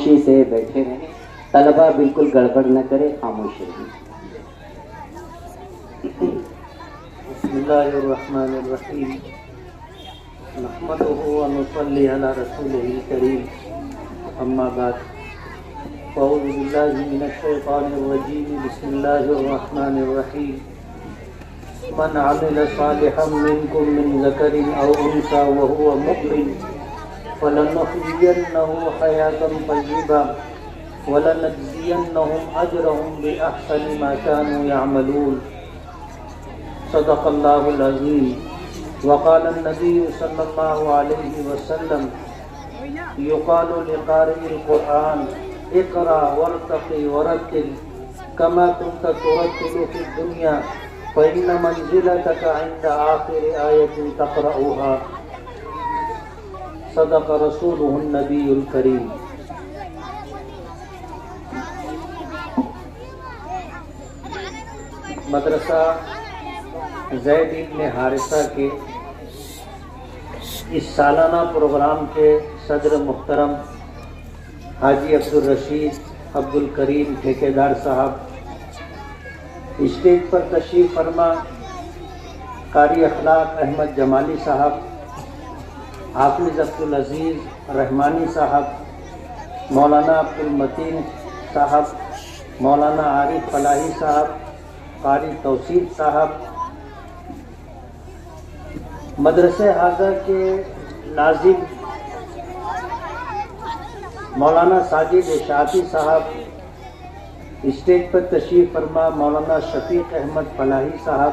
خاموشی سے بیٹھے رہیں، طلبہ بالکل گڑبڑ نہ کرے، خاموش رہیں۔ بسم اللہ الرحمن الرحیم، نحمدہ ونصلی علی رسولہ الکریم، اما بعد، اعوذ باللہ من الشیطان الرجیم، بسم اللہ الرحمن الرحیم، من عمل صالحا منکم من ذکر او انثى وهو مؤمن فلنحيينه حیاة طیبہ ولنجزینهم اجرهم بأحسن ما كانوا يعملون۔ صدق اللہ العظیم۔ وقال النبی صلی اللہ علیہ وسلم یقال لقارئ القرآن اقرأ وارتق ورتل كما كنت ترتل في الدنيا فإن منزلتك عند آخر آية تقرأها۔ صدق رسوله النبی الکریم۔ مدرسہ زید بن حارثہ کے اس سالانہ پروگرام کے صدر محترم حاجی عبدالرشید عبدالکریم ٹھیکیدار صاحب، اسٹیج پر تشریف فرما قاری اخلاق احمد جمالی صاحب، حافظ عبدالعزیز رحمانی صاحب، مولانا عبدالمتین صاحب، مولانا عارف فلاحی صاحب، قاری توصیف صاحب، مدرسہ حاضر کے ناظم مولانا ساجد اشاعتی صاحب، اسٹیج پر تشریف فرما مولانا شفیق احمد فلاحی صاحب،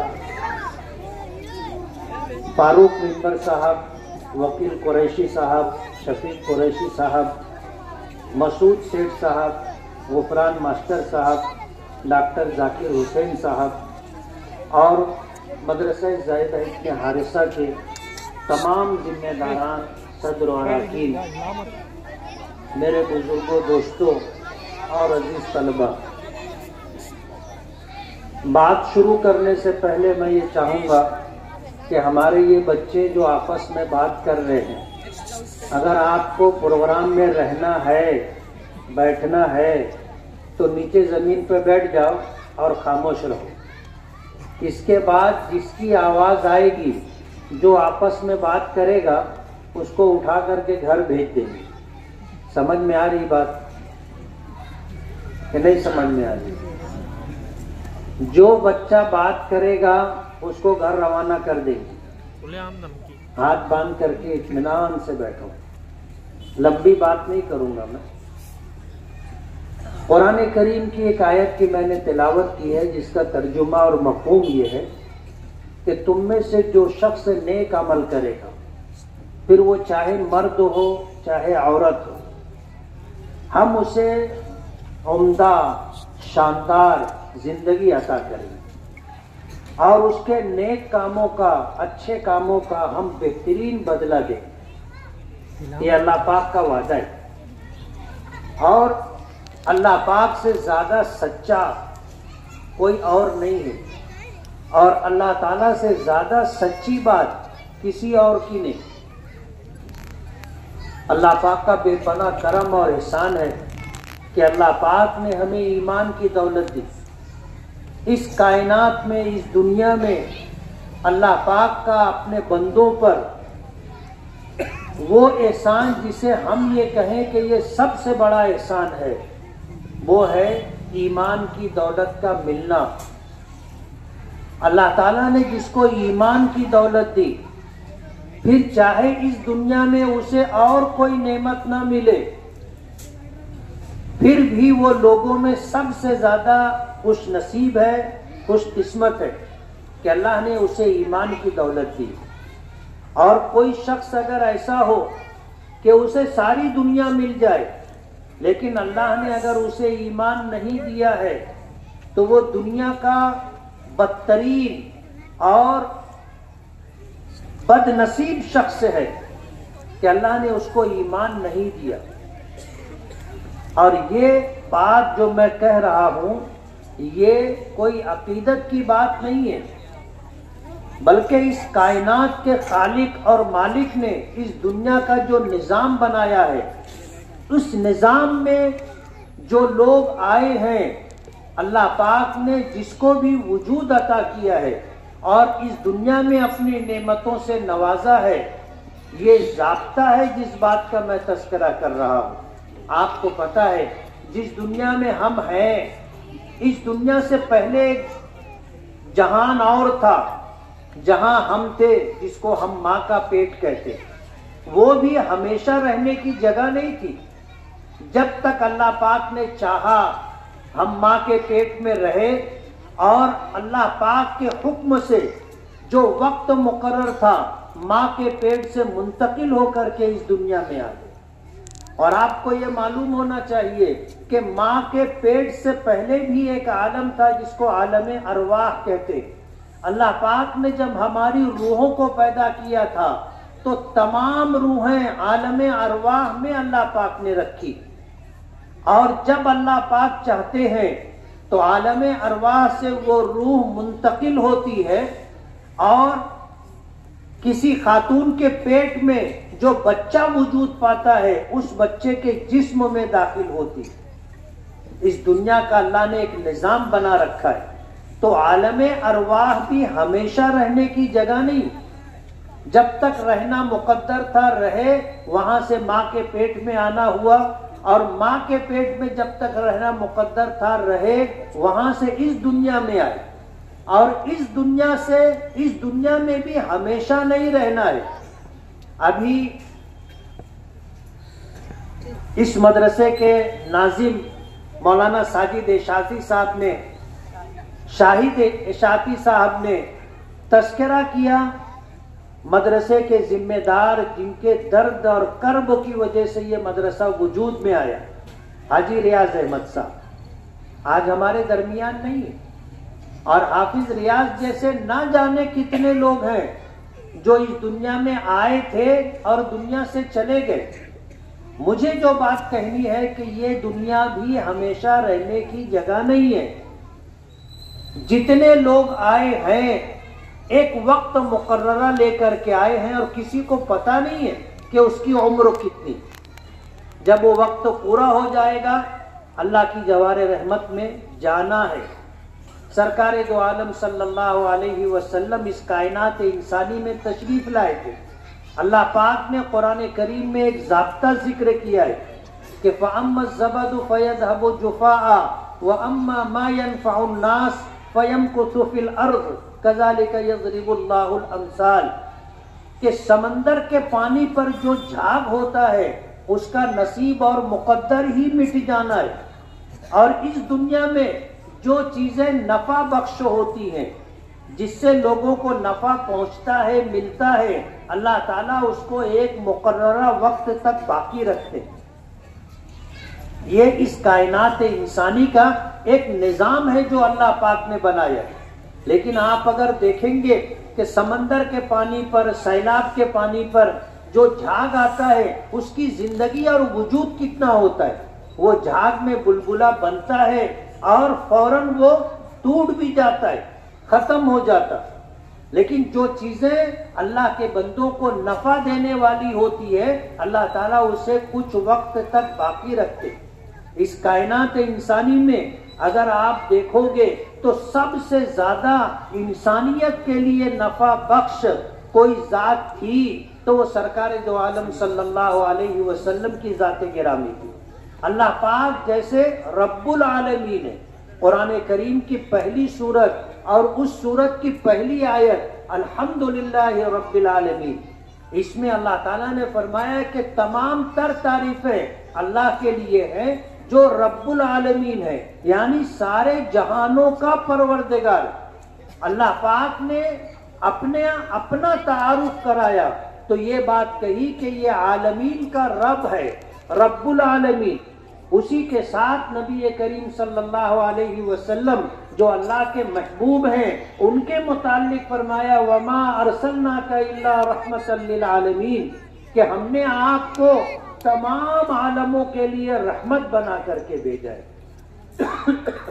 فاروق ممبر صاحب، وکیل قریشی صاحب، شفیق قریشی صاحب، مسعود سیٹھ صاحب، غفران ماسٹر صاحب، ڈاکٹر ذاکر حسین صاحب اور مدرسہ زید بن حارثہ کے تمام ذمہ داران، صدر و اراکین، میرے بزرگوں، دوستوں اور عزیز طلبہ، بات شروع کرنے سے پہلے میں یہ چاہوں گا کہ ہمارے یہ بچے جو آپس میں بات کر رہے ہیں، اگر آپ کو پروگرام میں رہنا ہے، بیٹھنا ہے تو نیچے زمین پہ بیٹھ جاؤ اور خاموش رہو۔ اس کے بعد جس کی آواز آئے گی، جو آپس میں بات کرے گا، اس کو اٹھا کر کے گھر بھیج دیں گے۔ سمجھ میں آ رہی بات کہ نہیں سمجھ میں آ رہی؟ جو بچہ بات کرے گا اس کو گھر روانہ کر دیں گے۔ ہاتھ باندھ کر کے اطمینان سے بیٹھو، لمبی بات نہیں کروں گا میں۔ قرآن کریم کی ایک آیت کی میں نے تلاوت کی ہے، جس کا ترجمہ اور مفہوم یہ ہے کہ تم میں سے جو شخص نیک عمل کرے گا، پھر وہ چاہے مرد ہو چاہے عورت ہو، ہم اسے عمدہ شاندار زندگی عطا کریں گے اور اس کے نیک کاموں کا، اچھے کاموں کا ہم بہترین بدلہ دیں گے۔ یہ اللہ پاک کا وعدہ ہے، اور اللہ پاک سے زیادہ سچا کوئی اور نہیں ہے، اور اللہ تعالیٰ سے زیادہ سچی بات کسی اور کی نہیں۔ اللہ پاک کا بے پناہ کرم اور احسان ہے کہ اللہ پاک نے ہمیں ایمان کی دولت دی۔ اس کائنات میں، اس دنیا میں اللہ پاک کا اپنے بندوں پر وہ احسان جسے ہم یہ کہیں کہ یہ سب سے بڑا احسان ہے، وہ ہے ایمان کی دولت کا ملنا۔ اللہ تعالیٰ نے جس کو ایمان کی دولت دی، پھر چاہے اس دنیا میں اسے اور کوئی نعمت نہ ملے، پھر بھی وہ لوگوں میں سب سے زیادہ خوش نصیب ہے، خوش قسمت ہے کہ اللہ نے اسے ایمان کی دولت دی۔ اور کوئی شخص اگر ایسا ہو کہ اسے ساری دنیا مل جائے، لیکن اللہ نے اگر اسے ایمان نہیں دیا ہے، تو وہ دنیا کا بدترین اور بد نصیب شخص ہے کہ اللہ نے اس کو ایمان نہیں دیا۔ اور یہ بات جو میں کہہ رہا ہوں، یہ کوئی عقیدت کی بات نہیں ہے، بلکہ اس کائنات کے خالق اور مالک نے اس دنیا کا جو نظام بنایا ہے، اس نظام میں جو لوگ آئے ہیں، اللہ پاک نے جس کو بھی وجود عطا کیا ہے اور اس دنیا میں اپنی نعمتوں سے نوازا ہے، یہ ضابطہ ہے جس بات کا میں تذکرہ کر رہا ہوں۔ آپ کو پتہ ہے جس دنیا میں ہم ہیں، اس دنیا سے پہلے ایک جہان اور تھا جہاں ہم تھے، جس کو ہم ماں کا پیٹ کہتے، وہ بھی ہمیشہ رہنے کی جگہ نہیں تھی۔ جب تک اللہ پاک نے چاہا ہم ماں کے پیٹ میں رہے، اور اللہ پاک کے حکم سے جو وقت مقرر تھا ماں کے پیٹ سے منتقل ہو کر کے اس دنیا میں آ گئے۔ اور آپ کو یہ معلوم ہونا چاہیے کہ ماں کے پیٹ سے پہلے بھی ایک عالم تھا جس کو عالم ارواح کہتے۔ اللہ پاک نے جب ہماری روحوں کو پیدا کیا تھا تو تمام روحیں عالم ارواح میں اللہ پاک نے رکھی، اور جب اللہ پاک چاہتے ہیں تو عالم ارواح سے وہ روح منتقل ہوتی ہے اور کسی خاتون کے پیٹ میں جو بچہ وجود پاتا ہے اس بچے کے جسم میں داخل ہوتی ہے۔ اس دنیا کا اللہ نے ایک نظام بنا رکھا ہے، تو عالم ارواح بھی ہمیشہ رہنے کی جگہ نہیں، جب تک رہنا مقدر تھا رہے، وہاں سے ماں کے پیٹ میں آنا ہوا، اور ماں کے پیٹ میں جب تک رہنا مقدر تھا رہے، وہاں سے اس دنیا میں آئے، اور اس دنیا میں بھی ہمیشہ نہیں رہنا ہے۔ ابھی اس مدرسے کے ناظم مولانا ساجد اشاعتی صاحب نے، شاہد اشاعتی صاحب نے تذکرہ کیا مدرسے کے ذمہ دار جن کے درد اور کرب کی وجہ سے یہ مدرسہ وجود میں آیا، حاجی ریاض احمد صاحب آج ہمارے درمیان نہیں ہے، اور حافظ ریاض جیسے نہ جانے کتنے لوگ ہیں جو اس دنیا میں آئے تھے اور دنیا سے چلے گئے۔ مجھے جو بات کہنی ہے کہ یہ دنیا بھی ہمیشہ رہنے کی جگہ نہیں ہے۔ جتنے لوگ آئے ہیں ایک وقت مقررہ لے کر کے آئے ہیں، اور کسی کو پتہ نہیں ہے کہ اس کی عمر کتنی۔ جب وہ وقت پورا ہو جائے گا اللہ کی جوار رحمت میں جانا ہے۔ سرکار دو عالم صلی اللہ علیہ وسلم اس کائنات انسانی میں تشریف لائے تھے۔ اللہ پاک نے قرآن کریم میں ایک ضابطہ ذکر کیا ہے کہ فَأَمَّا الزَّبَدُ فَيَذْهَبُ جُفَاءً وَأَمَّا مَا يَنْفَعُ النَّاسَ فَيَمْكُثُ فِي الْأَرْضِ كَذَلِكَ يَضْرِبُ اللَّهُ الْأَمْثَالَ، کہ سمندر کے پانی پر جو جھاگ ہوتا ہے اس کا نصیب اور مقدر ہی مٹ جانا ہے، اور اس دنیا میں جو چیزیں نفع بخش ہوتی ہیں، جس سے لوگوں کو نفع پہنچتا ہے، ملتا ہے، اللہ تعالیٰ اس کو ایک مقررہ وقت تک باقی رکھتے ہیں۔ یہ اس کائنات انسانی کا ایک نظام ہے جو اللہ پاک نے بنایا ہے۔ لیکن آپ اگر دیکھیں گے کہ سمندر کے پانی پر، سیلاب کے پانی پر جو جھاگ آتا ہے اس کی زندگی اور وجود کتنا ہوتا ہے۔ وہ جھاگ میں بلبلہ بنتا ہے اور فوراً وہ ٹوٹ بھی جاتا ہے، ختم ہو جاتا۔ لیکن جو چیزیں اللہ کے بندوں کو نفع دینے والی ہوتی ہے اللہ تعالیٰ اسے کچھ وقت تک باقی رکھتے۔ اس کائنات انسانی میں اگر آپ دیکھو گے تو سب سے زیادہ انسانیت کے لیے نفع بخش کوئی ذات تھی تو وہ سرکار دو عالم صلی اللہ علیہ وسلم کی ذات گرامی تھی۔ اللہ پاک جیسے رب العالمین ہے، قرآن کریم کی پہلی سورت اور اس سورت کی پہلی آیت الحمدللہ رب العالمین، اس میں اللہ تعالیٰ نے فرمایا کہ تمام تر تعریفیں اللہ کے لیے ہیں جو رب العالمین ہے، یعنی سارے جہانوں کا پروردگار۔ اللہ پاک نے اپنا تعارف کرایا تو یہ بات کہی کہ یہ عالمین کا رب ہے، رب العالمین۔ اسی کے ساتھ نبی کریم صلی اللہ علیہ وسلم جو اللہ کے محبوب ہیں ان کے متعلق فرمایا وما ارسلناک الا رحمتا للعالمین، کہ ہم نے آپ کو تمام عالموں کے لیے رحمت بنا کر کے بھیجا ہے،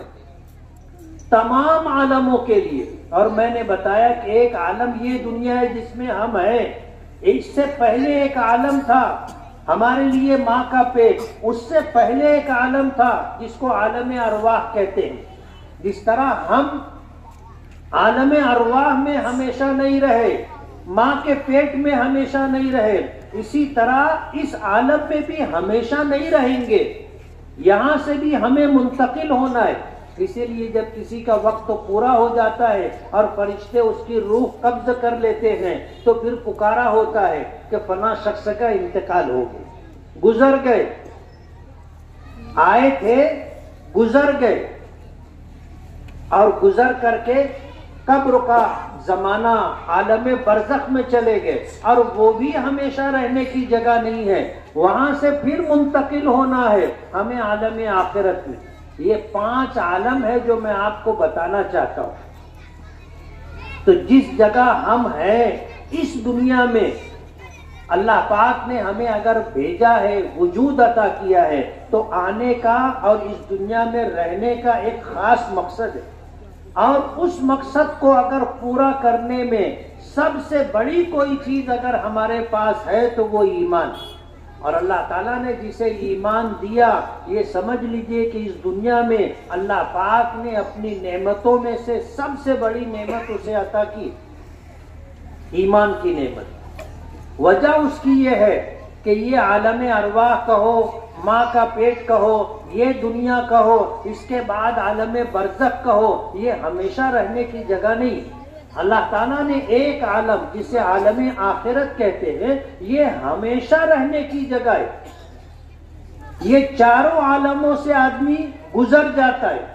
تمام عالموں کے لیے۔ اور میں نے بتایا کہ ایک عالم یہ دنیا ہے جس میں ہم ہیں، اس سے پہلے ایک عالم تھا ہمارے لیے ماں کا پیٹ، اس سے پہلے ایک عالم تھا جس کو عالم ارواح کہتے ہیں۔ جس طرح ہم عالم ارواح میں ہمیشہ نہیں رہے، ماں کے پیٹ میں ہمیشہ نہیں رہے، اسی طرح اس عالم میں بھی ہمیشہ نہیں رہیں گے، یہاں سے بھی ہمیں منتقل ہونا ہے۔ اسی لیے جب کسی کا وقت پورا ہو جاتا ہے اور فرشتے اس کی روح قبض کر لیتے ہیں تو پھر پکارا ہوتا ہے کہ فلاں شخص کا انتقال ہو گیا، گزر گئے، آئے تھے گزر گئے، اور گزر کر کے قبر کا زمانہ عالم برزخ میں چلے گئے، اور وہ بھی ہمیشہ رہنے کی جگہ نہیں ہے، وہاں سے پھر منتقل ہونا ہے ہمیں عالم آخرت میں۔ یہ 5 عالم ہے جو میں آپ کو بتانا چاہتا ہوں۔ تو جس جگہ ہم ہیں اس دنیا میں، اللہ پاک نے ہمیں اگر بھیجا ہے، وجود عطا کیا ہے، تو آنے کا اور اس دنیا میں رہنے کا ایک خاص مقصد ہے، اور اس مقصد کو اگر پورا کرنے میں سب سے بڑی کوئی چیز اگر ہمارے پاس ہے تو وہ ایمان۔ اور اللہ تعالیٰ نے جسے ایمان دیا، یہ سمجھ لیجئے کہ اس دنیا میں اللہ پاک نے اپنی نعمتوں میں سے سب سے بڑی نعمت اسے عطا کی، ایمان کی نعمت۔ وجہ اس کی یہ ہے کہ یہ عالم ارواح کہو، ماں کا پیٹ کہو، یہ دنیا کہو، اس کے بعد عالم برزخ کہو، یہ ہمیشہ رہنے کی جگہ نہیں۔ اللہ تعالیٰ نے ایک عالم جسے عالم آخرت کہتے ہیں، یہ ہمیشہ رہنے کی جگہ ہے۔ یہ چاروں عالموں سے آدمی گزر جاتا ہے،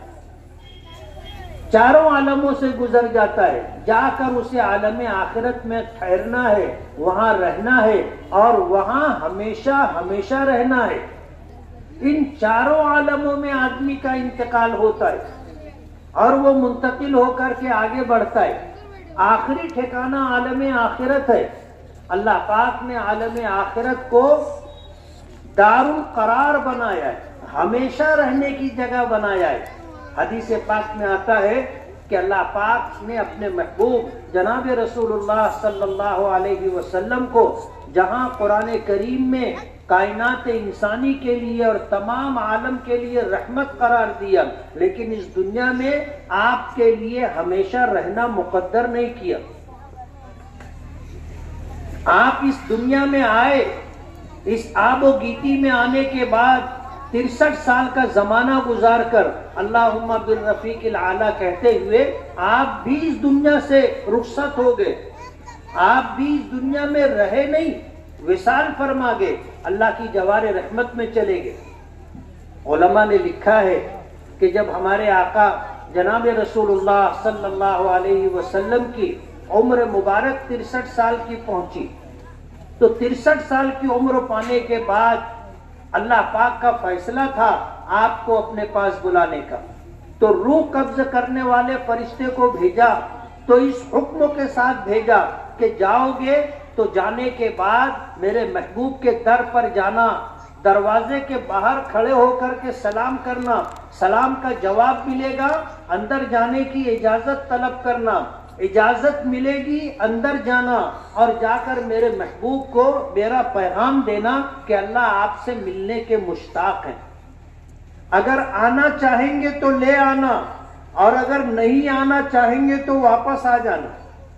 چاروں عالموں سے گزر جاتا ہے، جا کر اسے عالم آخرت میں ٹھہرنا ہے، وہاں رہنا ہے، اور وہاں ہمیشہ ہمیشہ رہنا ہے۔ ان چاروں عالموں میں آدمی کا انتقال ہوتا ہے اور وہ منتقل ہو کر کے آگے بڑھتا ہے۔ آخری ٹھکانہ عالم آخرت ہے۔ اللہ پاک نے عالم آخرت کو دار القرار بنایا ہے، ہمیشہ رہنے کی جگہ بنایا ہے۔ حدیث پاک میں آتا ہے کہ اللہ پاک نے اپنے محبوب جناب رسول اللہ صلی اللہ علیہ وسلم کو جہاں قرآن کریم میں کائنات انسانی کے لیے اور تمام عالم کے لیے رحمت قرار دیا، لیکن اس دنیا میں آپ کے لیے ہمیشہ رہنا مقدر نہیں کیا۔ آپ اس دنیا میں آئے، اس آب و گیتی میں آنے کے بعد 63 سال کا زمانہ گزار کر اللہم بالرفیق الاعلیٰ کہتے ہوئے آپ بھی اس دنیا سے رخصت ہو گئے، آپ بھی اس دنیا میں رہے نہیں، وصال فرما گئے، اللہ کی جوار رحمت میں چلے گئے۔ علماء نے لکھا ہے کہ جب ہمارے آقا جناب رسول اللہ صلی اللہ علیہ وسلم کی عمر مبارک 63 سال کی پہنچی، تو 63 سال کی عمر پانے کے بعد اللہ پاک کا فیصلہ تھا آپ کو اپنے پاس بلانے کا، تو روح قبض کرنے والے فرشتے کو بھیجا، تو اس حکم کے ساتھ بھیجا کہ جاؤ گے تو جانے کے بعد میرے محبوب کے در پر جانا، دروازے کے باہر کھڑے ہو کر کے سلام کرنا، سلام کا جواب ملے گا، اندر جانے کی اجازت طلب کرنا، اجازت ملے گی اندر جانا، اور جا کر میرے محبوب کو میرا پیغام دینا کہ اللہ آپ سے ملنے کے مشتاق ہیں، اگر آنا چاہیں گے تو لے آنا، اور اگر نہیں آنا چاہیں گے تو واپس آ جانا۔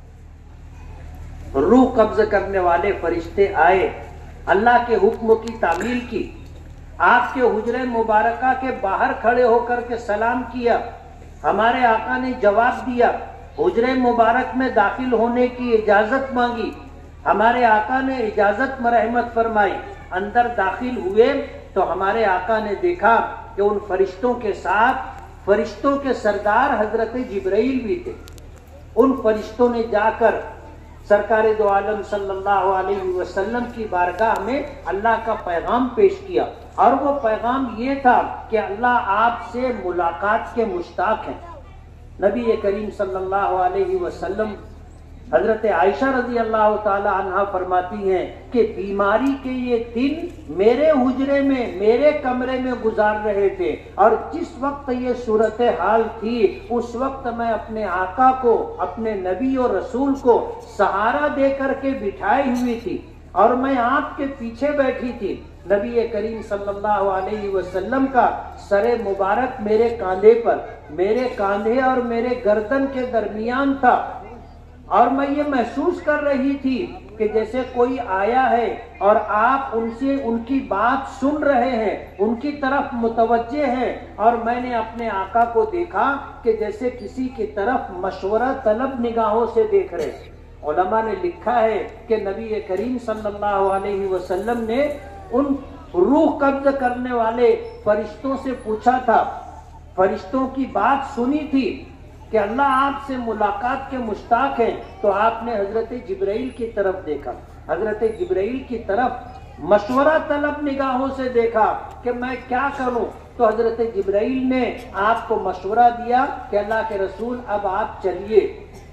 روح قبض کرنے والے فرشتے آئے، اللہ کے حکم کی تعمیل کی، آپ کے حجرہ مبارکہ کے باہر کھڑے ہو کر کے سلام کیا، ہمارے آقا نے جواب دیا، حجرہ مبارک میں داخل ہونے کی اجازت مانگی، ہمارے آقا نے اجازت مرحمت فرمائی، اندر داخل ہوئے تو ہمارے آقا نے دیکھا کہ ان فرشتوں کے ساتھ فرشتوں کے سردار حضرت جبرائیل بھی تھے۔ ان فرشتوں نے جا کر سرکار دو عالم صلی اللہ علیہ وسلم کی بارگاہ میں اللہ کا پیغام پیش کیا، اور وہ پیغام یہ تھا کہ اللہ آپ سے ملاقات کے مشتاق ہیں۔ نبی کریم صلی اللہ علیہ وسلم حضرت عائشہ رضی اللہ تعالی عنہا فرماتی ہیں کہ بیماری کے یہ دن میرے حجرے میں میرے کمرے میں گزار رہے تھے، اور جس وقت یہ صورتحال تھی اس وقت میں اپنے آقا کو، اپنے نبی اور رسول کو سہارا دے کر کے بٹھائی ہوئی تھی۔ اور میں آپ کے پیچھے بیٹھی تھی. نبی کریم صلی اللہ علیہ وسلم کا سر مبارک میرے کاندھے پر، میرے کاندھے اور میرے گردن کے درمیان تھا، اور میں یہ محسوس کر رہی تھی کہ جیسے کوئی آیا ہے اور آپ ان سے ان کی بات سن رہے ہیں، ان کی طرف متوجہ ہیں، اور میں نے اپنے آقا کو دیکھا کہ جیسے کسی کی طرف مشورہ طلب نگاہوں سے دیکھ رہے ہیں. علماء نے لکھا ہے کہ نبی کریم صلی اللہ علیہ وسلم نے ان روح قبض کرنے والے فرشتوں سے پوچھا تھا، فرشتوں کی بات سنی تھی کہ اللہ آپ سے ملاقات کے مشتاق ہیں، تو آپ نے حضرت جبرائیل کی طرف دیکھا، حضرت جبرائیل کی طرف مشورہ طلب نگاہوں سے دیکھا کہ میں کیا کروں. تو حضرت جبرائیل نے آپ کو مشورہ دیا کہ اللہ کے رسول اب آپ چلیے.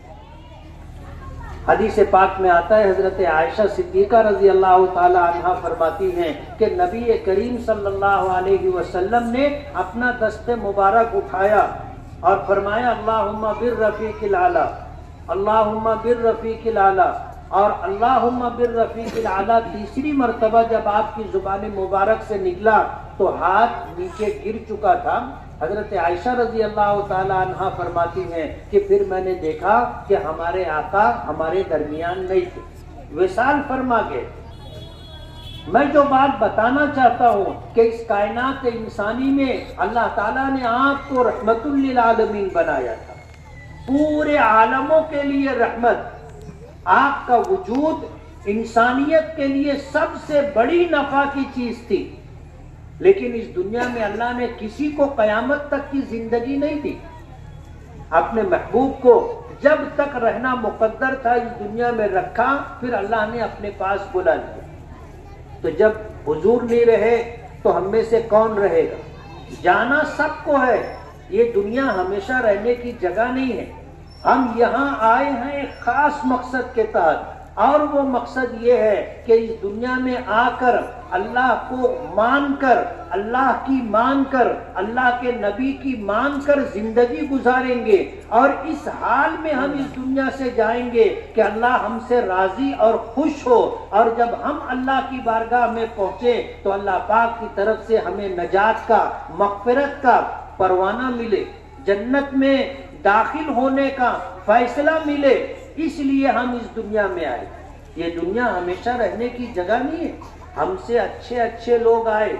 حدیث پاک میں آتا ہے، حضرت عائشہ صدیقہ رضی اللہ تعالی عنہا فرماتی ہیں کہ نبی کریم صلی اللہ علیہ وسلم نے اپنا دست مبارک اٹھایا اور فرمایا اللہم بالرفیق الاعلی، اللہم بالرفیق الاعلی، اور اللہم بالرفیق الاعلی تیسری مرتبہ جب آپ کی زبان مبارک سے نکلا تو ہاتھ نیچے گر چکا تھا. حضرت عائشہ رضی اللہ تعالی عنہا فرماتی ہیں کہ پھر میں نے دیکھا کہ ہمارے آقا ہمارے درمیان نہیں تھے، وصال فرما گئے. میں جو بات بتانا چاہتا ہوں کہ اس کائنات انسانی میں اللہ تعالیٰ نے آپ کو رحمت للعالمین بنایا تھا، پورے عالموں کے لیے رحمت. آپ کا وجود انسانیت کے لیے سب سے بڑی نفع کی چیز تھی، لیکن اس دنیا میں اللہ نے کسی کو قیامت تک کی زندگی نہیں دی. اپنے محبوب کو جب تک رہنا مقدر تھا اس دنیا میں رکھا، پھر اللہ نے اپنے پاس بلا لیا. تو جب حضور نہیں رہے تو ہم میں سے کون رہے گا؟ جانا سب کو ہے، یہ دنیا ہمیشہ رہنے کی جگہ نہیں ہے. ہم یہاں آئے ہیں ایک خاص مقصد کے تحت، اور وہ مقصد یہ ہے کہ اس دنیا میں آ کر اللہ کو مان کر، اللہ کی مان کر، اللہ کے نبی کی مان کر زندگی گزاریں گے، اور اس حال میں ہم اس دنیا سے جائیں گے کہ اللہ ہم سے راضی اور خوش ہو. اور جب ہم اللہ کی بارگاہ میں پہنچے تو اللہ پاک کی طرف سے ہمیں نجات کا، مغفرت کا پروانہ ملے، جنت میں داخل ہونے کا فیصلہ ملے. اس لیے ہم اس دنیا میں آئے. یہ دنیا ہمیشہ رہنے کی جگہ نہیں ہے. ہم سے اچھے اچھے لوگ آئے،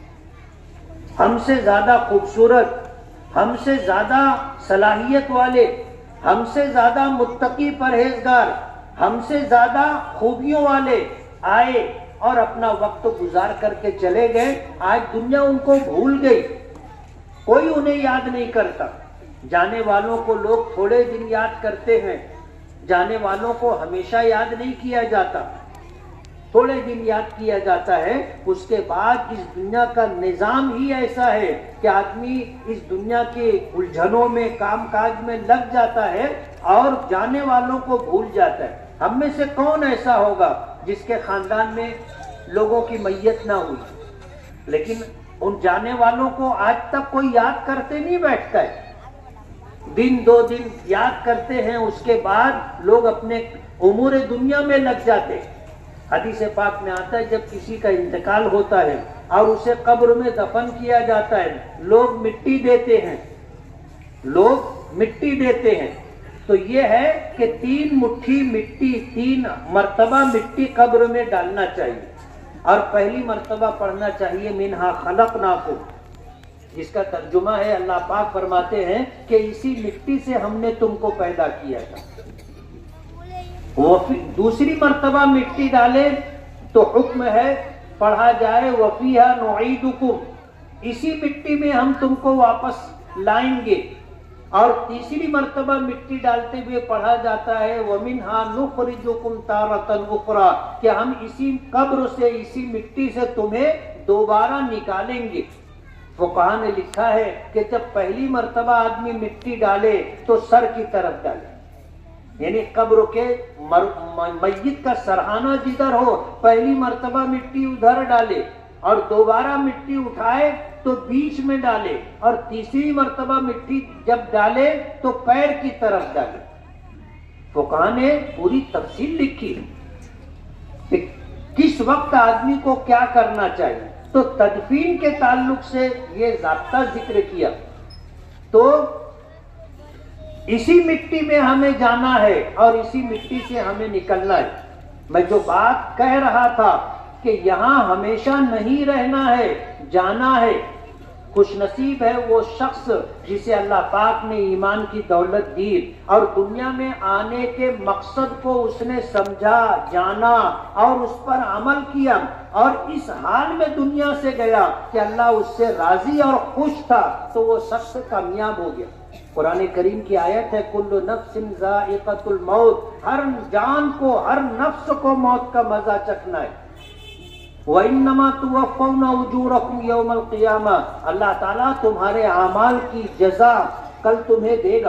ہم سے زیادہ خوبصورت، ہم سے زیادہ صلاحیت والے، ہم سے زیادہ متقی پرہیزگار، ہم سے زیادہ خوبیوں والے آئے اور اپنا وقت گزار کر کے چلے گئے. آج دنیا ان کو بھول گئی، کوئی انہیں یاد نہیں کرتا. جانے والوں کو لوگ تھوڑے دن یاد کرتے ہیں، جانے والوں کو ہمیشہ یاد نہیں کیا جاتا، تھوڑے دن یاد کیا جاتا ہے. اس کے بعد اس دنیا کا نظام ہی ایسا ہے کہ آدمی اس دنیا کے الجھنوں میں، کام کاج میں لگ جاتا ہے اور جانے والوں کو بھول جاتا ہے. ہم میں سے کون ایسا ہوگا جس کے خاندان میں لوگوں کی میت نہ ہوئی؟ لیکن ان جانے والوں کو آج تک کوئی یاد کرتے نہیں بیٹھتا ہے. دن دو دن یاد کرتے ہیں، اس کے بعد لوگ اپنے امور دنیا میں لگ جاتے. حدیث پاک میں آتا ہے جب کسی کا انتقال ہوتا ہے اور اسے قبر میں دفن کیا جاتا ہے، لوگ مٹی دیتے ہیں، لوگ مٹی دیتے ہیں. تو یہ ہے کہ 3 مٹھی مٹی، 3 مرتبہ مٹی قبر میں ڈالنا چاہیے، اور پہلی مرتبہ پڑھنا چاہیے منہا خلقناکم، جس کا ترجمہ ہے اللہ پاک فرماتے ہیں کہ اسی مٹی سے ہم نے تم کو پیدا کیا تھا. دوسری مرتبہ مٹی ڈالے تو حکم ہے پڑھا جائے وفیہا نعیدکم، اسی مٹی میں ہم تم کو واپس لائیں گے. اور تیسری مرتبہ مٹی ڈالتے ہوئے پڑھا جاتا ہے وَمِنْهَا نُخْرِجُكُمْ تَارَةً أُخْرَى، کہ ہم اسی قبر سے، اسی مٹی سے تمہیں دوبارہ نکالیں گے. فقہاء نے لکھا ہے کہ جب پہلی مرتبہ آدمی مٹی ڈالے تو سر کی طرف ڈالے، یعنی قبر کے میت کا سرہانہ جدھر ہو پہلی مرتبہ مٹی ادھر ڈالے، اور دوبارہ مٹی اٹھائے تو بیچ میں ڈالے، اور تیسری مرتبہ مٹی جب ڈالے تو پیر کی طرف ڈالے. فقہاء نے پوری تفصیل لکھی. किस वक्त आदमी को क्या करना चाहिए। तो तदफीन के ताल्लुक से ये ज़ाब्ता जिक्र किया। तो इसी मिट्टी में हमें जाना है और इसी मिट्टी से हमें निकलना है। मैं जो बात कह रहा था कि यहाँ हमेशा नहीं रहना है, जाना है। खुशनसीब है वो शख्स जिसे अल्लाह पाक ने ईमान की दौलत दी और दुनिया में आने के मकसद को उसने समझा, जाना और उस पर अमल किया और इस हाल में दुनिया से गया कि अल्लाह उससे राजी और खुश था, तो वो शख्स कामयाब हो गया। कुरान करीम की आयत है, कुल्लु नफ्सिन ज़ाइक़तुल मौत, हर जान को, हर नफ्स को मौत का मजा चखना है। वइन्नमा तुवफ़्फ़ौना उजूरकुम यौमल क़ियामा, अल्लाह ताला तुम्हारे आमाल की जज़ा कल तुम्हें देगा।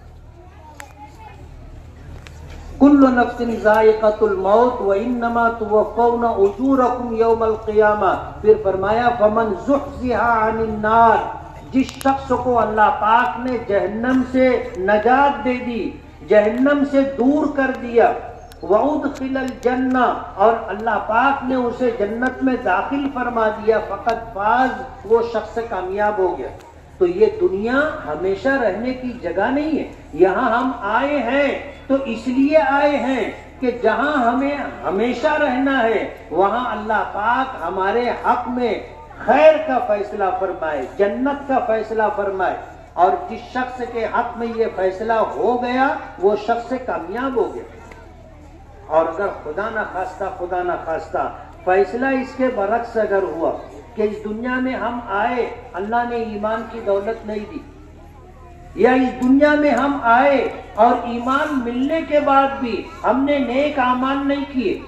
कुल्लु नफ्सिन ज़ाइक़तुल मौत वइन्नमा तुवफ़्फ़ौना उजूरकुम यौमल क़ियामा। फिर फरमाया फमन ज़ुहज़िहा अनिन नार, जिस शख्स को अल्लाह पाक ने जहन्नम से नजात दे दी, जहन्नम से दूर कर दिया, वउदखिलल जन्ना, और अल्लाह पाक ने उसे जन्नत में दाखिल फरमा दिया, फ़क़त फाज, वो शख्स कामयाब हो गया। तो ये दुनिया हमेशा रहने की जगह नहीं है। यहाँ हम आए हैं तो इसलिए आए हैं कि जहाँ हमें हमेशा रहना है वहाँ अल्लाह पाक हमारे हक में खैर का फैसला फरमाए, जन्नत का फैसला फरमाए। और जिस शख्स के हक में ये फैसला हो गया वो शख्स कामयाब हो गया। और अगर खुदा ना खास्ता फैसला इसके बरक्स अगर हुआ कि इस दुनिया में हम आए, अल्लाह ने ईमान की दौलत नहीं दी, या इस दुनिया में हम आए और ईमान मिलने के बाद भी हमने नेक आमाल नहीं किए,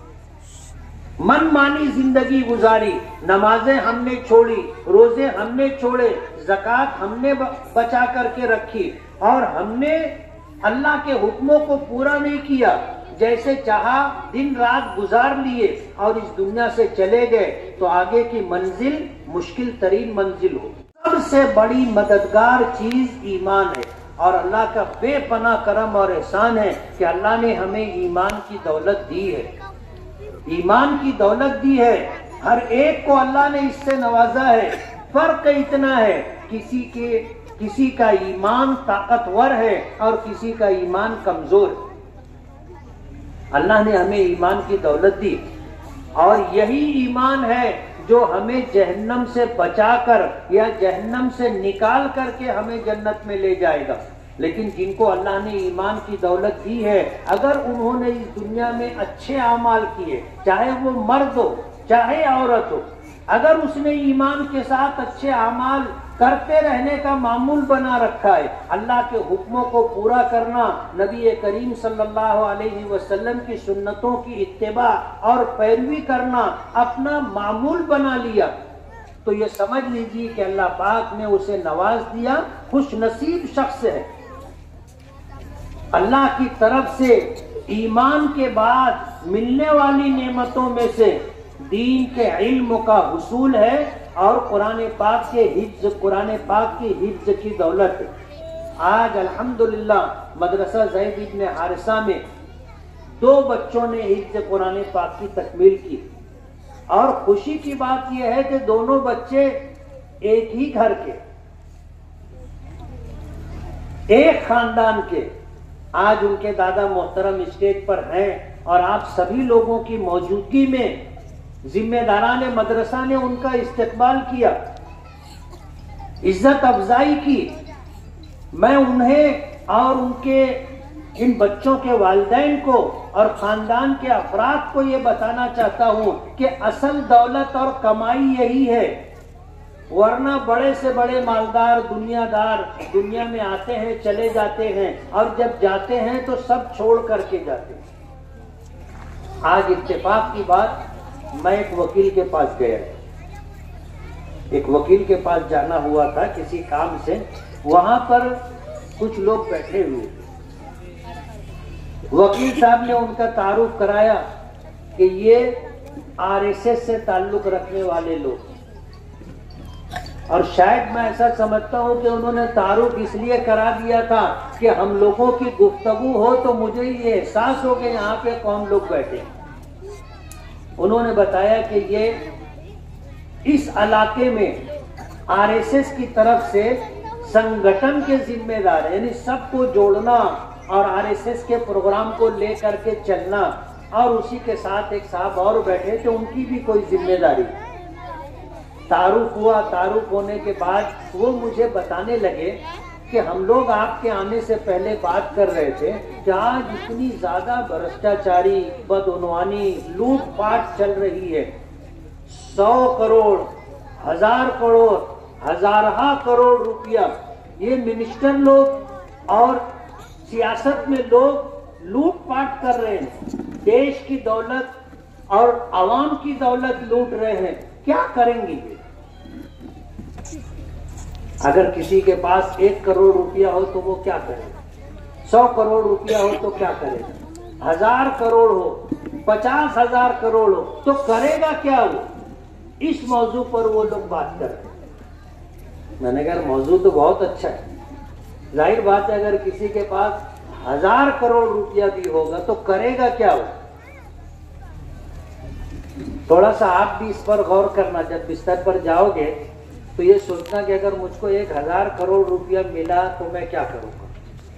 मनमानी जिंदगी गुजारी, नमाजें हमने छोड़ी, रोजे हमने छोड़े, ज़कात हमने बचा करके रखी और हमने अल्लाह के हुक्मों को पूरा नहीं किया, जैसे चाहा दिन रात गुजार लिए और इस दुनिया से चले गए, तो आगे की मंजिल मुश्किल तरीन मंजिल हो। सबसे बड़ी मददगार चीज ईमान है और अल्लाह का बेपनाह करम और एहसान है कि अल्लाह ने हमें ईमान की दौलत दी है। ईमान की दौलत दी है, हर एक को अल्लाह ने इससे नवाजा है। फर्क इतना है, किसी का ईमान ताकतवर है और किसी का ईमान कमजोर है। अल्लाह ने हमें ईमान की दौलत दी और यही ईमान है जो हमें जहन्नम से बचाकर या जहन्नम से निकाल करके हमें जन्नत में ले जाएगा। लेकिन जिनको अल्लाह ने ईमान की दौलत दी है, अगर उन्होंने इस दुनिया में अच्छे अमाल किए, चाहे वो मर्द हो चाहे औरत हो, अगर उसने ईमान के साथ अच्छे अमाल करते रहने का मामूल बना रखा है, अल्लाह के हुक्मों को पूरा करना, नबी करीम सल्लल्लाहु अलैहि वसल्लम की सुन्नतों की इत्तिबा और पैरवी करना अपना मामूल बना लिया, तो ये समझ लीजिए कि अल्लाह पाक ने उसे नवाज दिया, खुश नसीब शख्स है। अल्लाह की तरफ से ईमान के बाद मिलने वाली नेमतों में से दीन के इल्म का हुसूल है और कुरान पाक के हिफ्ज़, कुरान पाक की हिफ्ज़ की दौलत है। आज अल्हम्दुलिल्लाह मदरसा ज़ैद इब्न हारिसा में 2 बच्चों ने हिफ्ज़ कुरान पाक की तकमील की और खुशी की बात यह है कि दोनों बच्चे एक ही घर के, एक खानदान के। आज उनके दादा मोहतरम स्टेज पर हैं और आप सभी लोगों की मौजूदगी में जिम्मेदारान मदरसा ने उनका इस्तकबाल किया, इज्जत अफजाई की। मैं उन्हें और उनके इन बच्चों के वालिदैन को और खानदान के अफराद को ये बताना चाहता हूं कि असल दौलत और कमाई यही है, वरना बड़े से बड़े मालदार दुनियादार दुनिया में आते हैं, चले जाते हैं और जब जाते हैं तो सब छोड़ करके जाते हैं। आज इत्तेफाक की बात, मैं एक वकील के पास गया, एक वकील के पास जाना हुआ था किसी काम से। वहां पर कुछ लोग बैठे हुए थे। वकील साहब ने उनका तारुफ कराया कि ये आरएसएस से ताल्लुक रखने वाले लोग, और शायद मैं ऐसा समझता हूं कि उन्होंने तारुफ इसलिए करा दिया था कि हम लोगों की गुफ्तगू हो तो मुझे ये एहसास हो कि यहाँ पे कौन लोग बैठे हैं। انہوں نے بتایا کہ یہ اس علاقے میں RSS کی طرف سے سنگٹن کے ذمہ دار ہیں، یعنی سب کو جوڑنا اور RSS کے پروگرام کو لے کر کے چلنا، اور اسی کے ساتھ ایک صاحب اور بیٹھے تھے، ان کی بھی کوئی ذمہ داری۔ تعارف ہوا، تعارف ہونے کے بعد وہ مجھے بتانے لگے کہ ہم لوگ آپ کے آنے سے پہلے بات کر رہے تھے کہ آج اتنی زیادہ بھرشٹاچاری، بدعنوانی، لوٹ پاٹ چل رہی ہے، 100 کروڑ، 1000 کروڑ، ہزارہ کروڑ روپیہ یہ منسٹر لوگ اور سیاست میں لوگ لوٹ پاٹ کر رہے ہیں، دیش کی دولت اور عوام کی دولت لوٹ رہے ہیں، کیا کریں گے یہ؟ اگر کسی کے پاس 1 کروڑ روپیہ ہو تو وہ کیا کرے گا؟ 100 کروڑ روپیہ ہو تو کیا کرے گا؟ 1000 کروڑ ہو، 50,000 کروڑ ہو تو کرے گا کیا وہ؟ اس موضوع پر وہ لوگ بات کرتے ہیں۔ میں نے کہا موضوع تو بہت اچھا ہے، ظاہر بات ہے اگر کسی کے پاس 1000 کروڑ روپیہ بھی ہوگا تو کرے گا کیا وہ؟ تھوڑا سا آپ بھی اس پر غور کرنا، جب بستر پر جاؤ گے تو یہ سوچنا کہ اگر مجھ کو 1000 کروڑ روپیہ ملا تو میں کیا کروں گا۔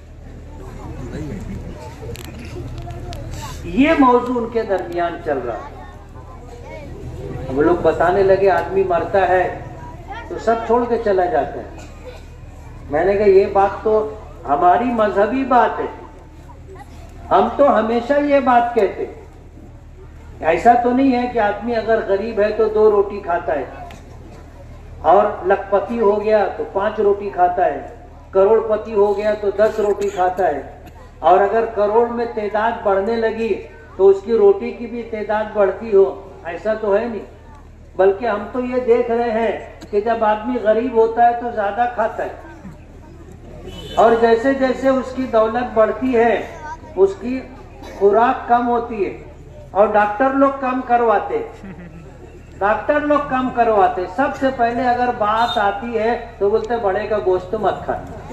یہ موضوع ان کے درمیان چل رہا ہے۔ ہم لوگ بتانے لگے آدمی مرتا ہے تو سب چھوڑ کے چلا جاتا ہے۔ میں نے کہا یہ بات تو ہماری مذہبی بات ہے، ہم تو ہمیشہ یہ بات کہتے، ایسا تو نہیں ہے کہ آدمی اگر غریب ہے تو 2 روٹی کھاتا ہے، اور لکھ پتی ہو گیا تو 5 روٹی کھاتا ہے، کروڑ پتی ہو گیا تو 10 روٹی کھاتا ہے، اور اگر کروڑ میں تعداد بڑھنے لگی تو اس کی روٹی کی بھی تعداد بڑھتی ہو، ایسا تو ہے نہیں۔ بلکہ ہم تو یہ دیکھ رہے ہیں کہ جب آدمی غریب ہوتا ہے تو زیادہ کھاتا ہے، اور جیسے جیسے اس کی دولت بڑھتی ہے اس کی خوراک کم ہوتی ہے، اور ڈاکٹر لوگ کم کرواتے، سب سے پہلے اگر بات آتی ہے تو بولتے بڑے کا گوشت مت کھانا،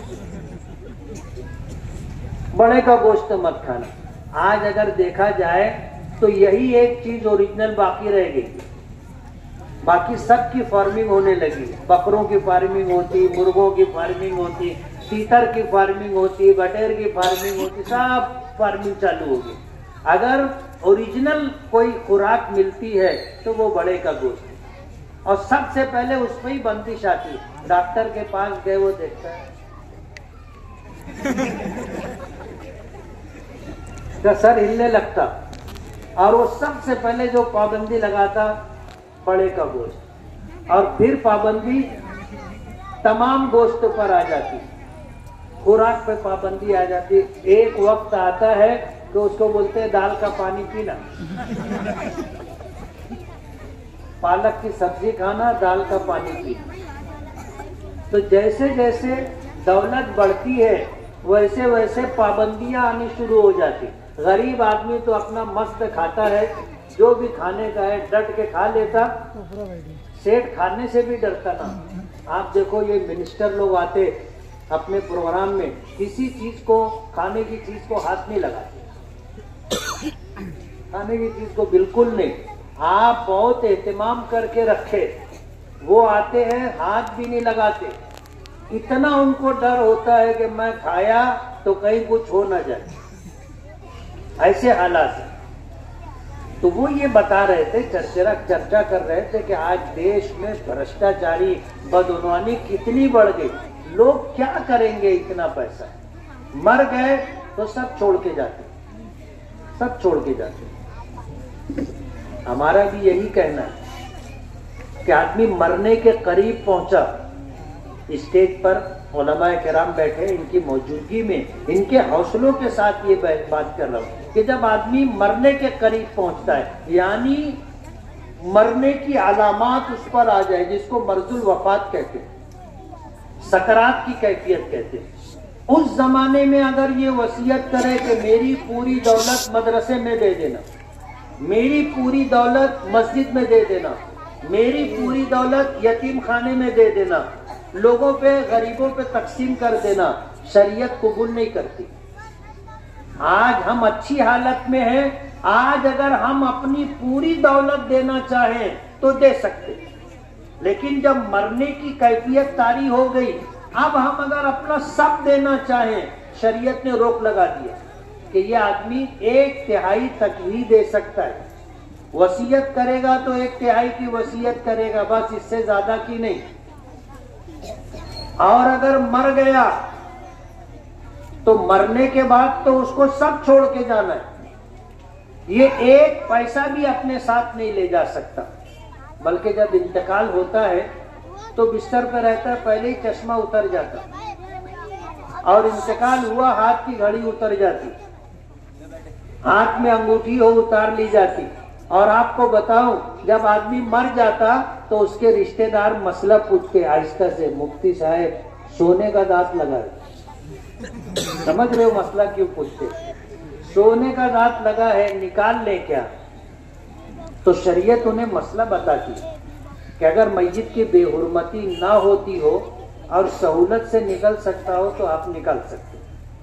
بڑے کا گوشت مت کھانا۔ آج اگر دیکھا جائے تو یہی ایک چیز اوریجنل باقی رہ گئی، باقی سب کی فارمنگ ہونے لگی، بکروں کی فارمنگ ہوتی، مرغوں کی فارمنگ ہوتی، تیتر کی فارمنگ ہوتی، بٹیر کی فارمنگ ہوتی، سب فارمنگ چالو ہوگی۔ اگر اوریجنل کوئی خوراک ملتی ہے تو وہ بڑے کا گوشت، اور سب سے پہلے اس پہ ہی بندش آتی ہے۔ ڈاکٹر کے پاس گئے، وہ دیکھتا ہے کا سر ہلنے لگتا، اور وہ سب سے پہلے جو پابندی لگاتا بڑے کا گوشت، اور پھر پابندی تمام گوشت پر آ جاتی، خوراک پہ پابندی آ جاتی۔ ایک وقت آتا ہے تو اس کو بولتے ہیں دال کا پانی پینا، پالک کی سبزی کھانا، دال کا پانی پینا۔ تو جیسے جیسے دولت بڑھتی ہے ویسے ویسے پابندیاں آنی شروع ہو جاتی۔ غریب آدمی تو اپنا مست کھاتا ہے، جو بھی کھانے کا ہے ڈٹ کے کھا لیتا، سیٹ کھانے سے بھی ڈرتا نا۔ آپ دیکھو یہ منسٹر لوگ آتے اپنے پروگرام میں، کسی چیز کو، کھانے کی چیز کو ہاتھ نہیں لگاتے، کھانے کی چیز کو بالکل نہیں۔ آپ بہت اہتمام کر کے رکھے، وہ آتے ہیں ہاتھ بھی نہیں لگاتے، اتنا ان کو ڈر ہوتا ہے کہ میں کھایا تو کہیں کچھ ہو نہ جائے، ایسے حالات ہیں۔ تو وہ یہ بتا رہے تھے، چرچا کر رہے تھے کہ آج دیش میں بھرشٹاچاری، بدعنوانی کتنی بڑھ گئی، لوگ کیا کریں گے اتنا پیسہ؟ مر گئے تو سب چھوڑ کے جاتے، سب چھوڑ کے جاتے۔ ہمارا بھی یہی کہنا ہے کہ آدمی مرنے کے قریب پہنچا، اسٹیج پر علماء کرام بیٹھے، ان کی موجودگی میں ان کے حوصلوں کے ساتھ یہ بات کر رہا ہوں کہ جب آدمی مرنے کے قریب پہنچتا ہے، یعنی مرنے کی علامات اس پر آ جائے، جس کو مرض الوفات کہتے ہیں، سکرات کی کیفیت کہتے ہیں، اس زمانے میں اگر یہ وصیت کرے کہ میری پوری دولت مدرسے میں دے دینا، میری پوری دولت مسجد میں دے دینا، میری پوری دولت یتیم خانے میں دے دینا، لوگوں پہ، غریبوں پہ تقسیم کر دینا، شریعت قبول نہیں کرتی۔ آج ہم اچھی حالت میں ہیں، آج اگر ہم اپنی پوری دولت دینا چاہیں تو دے سکتے، لیکن جب مرنے کی کیفیت طاری ہو گئی، اب ہم اگر اپنا سب دینا چاہیں، شریعت نے روک لگا دیا کہ یہ آدمی 1/3 تک ہی دے سکتا ہے۔ وصیت کرے گا تو 1/3 کی وصیت کرے گا، بس اس سے زیادہ کی نہیں۔ اور اگر مر گیا تو مرنے کے بعد تو اس کو سب چھوڑ کے جانا ہے، یہ 1 پیسہ بھی اپنے ساتھ نہیں لے جا سکتا، بلکہ جب انتقال ہوتا ہے تو بستر پہ رہتا ہے، پہلے ہی چشمہ اتر جاتا اور انتقال ہوا ہاتھ کی گھڑی اتر جاتی، ہاتھ میں انگوٹھی ہو اتار لی جاتی۔ اور آپ کو بتاؤں، جب آدمی مر جاتا تو اس کے رشتہ دار مسئلہ پوچھتے آہستہ سے، مفتی صاحب سونے کا دانت لگا ہے، سمجھ رہے ہو مسئلہ کیوں پوچھتے؟ سونے کا دانت لگا ہے، نکال لے کیا؟ تو شریعت انہیں مسئلہ بتاتی کہ اگر میت کی بے حرمتی نہ ہوتی ہو اور سہولت سے نکل سکتا ہو تو آپ نکال سکتے،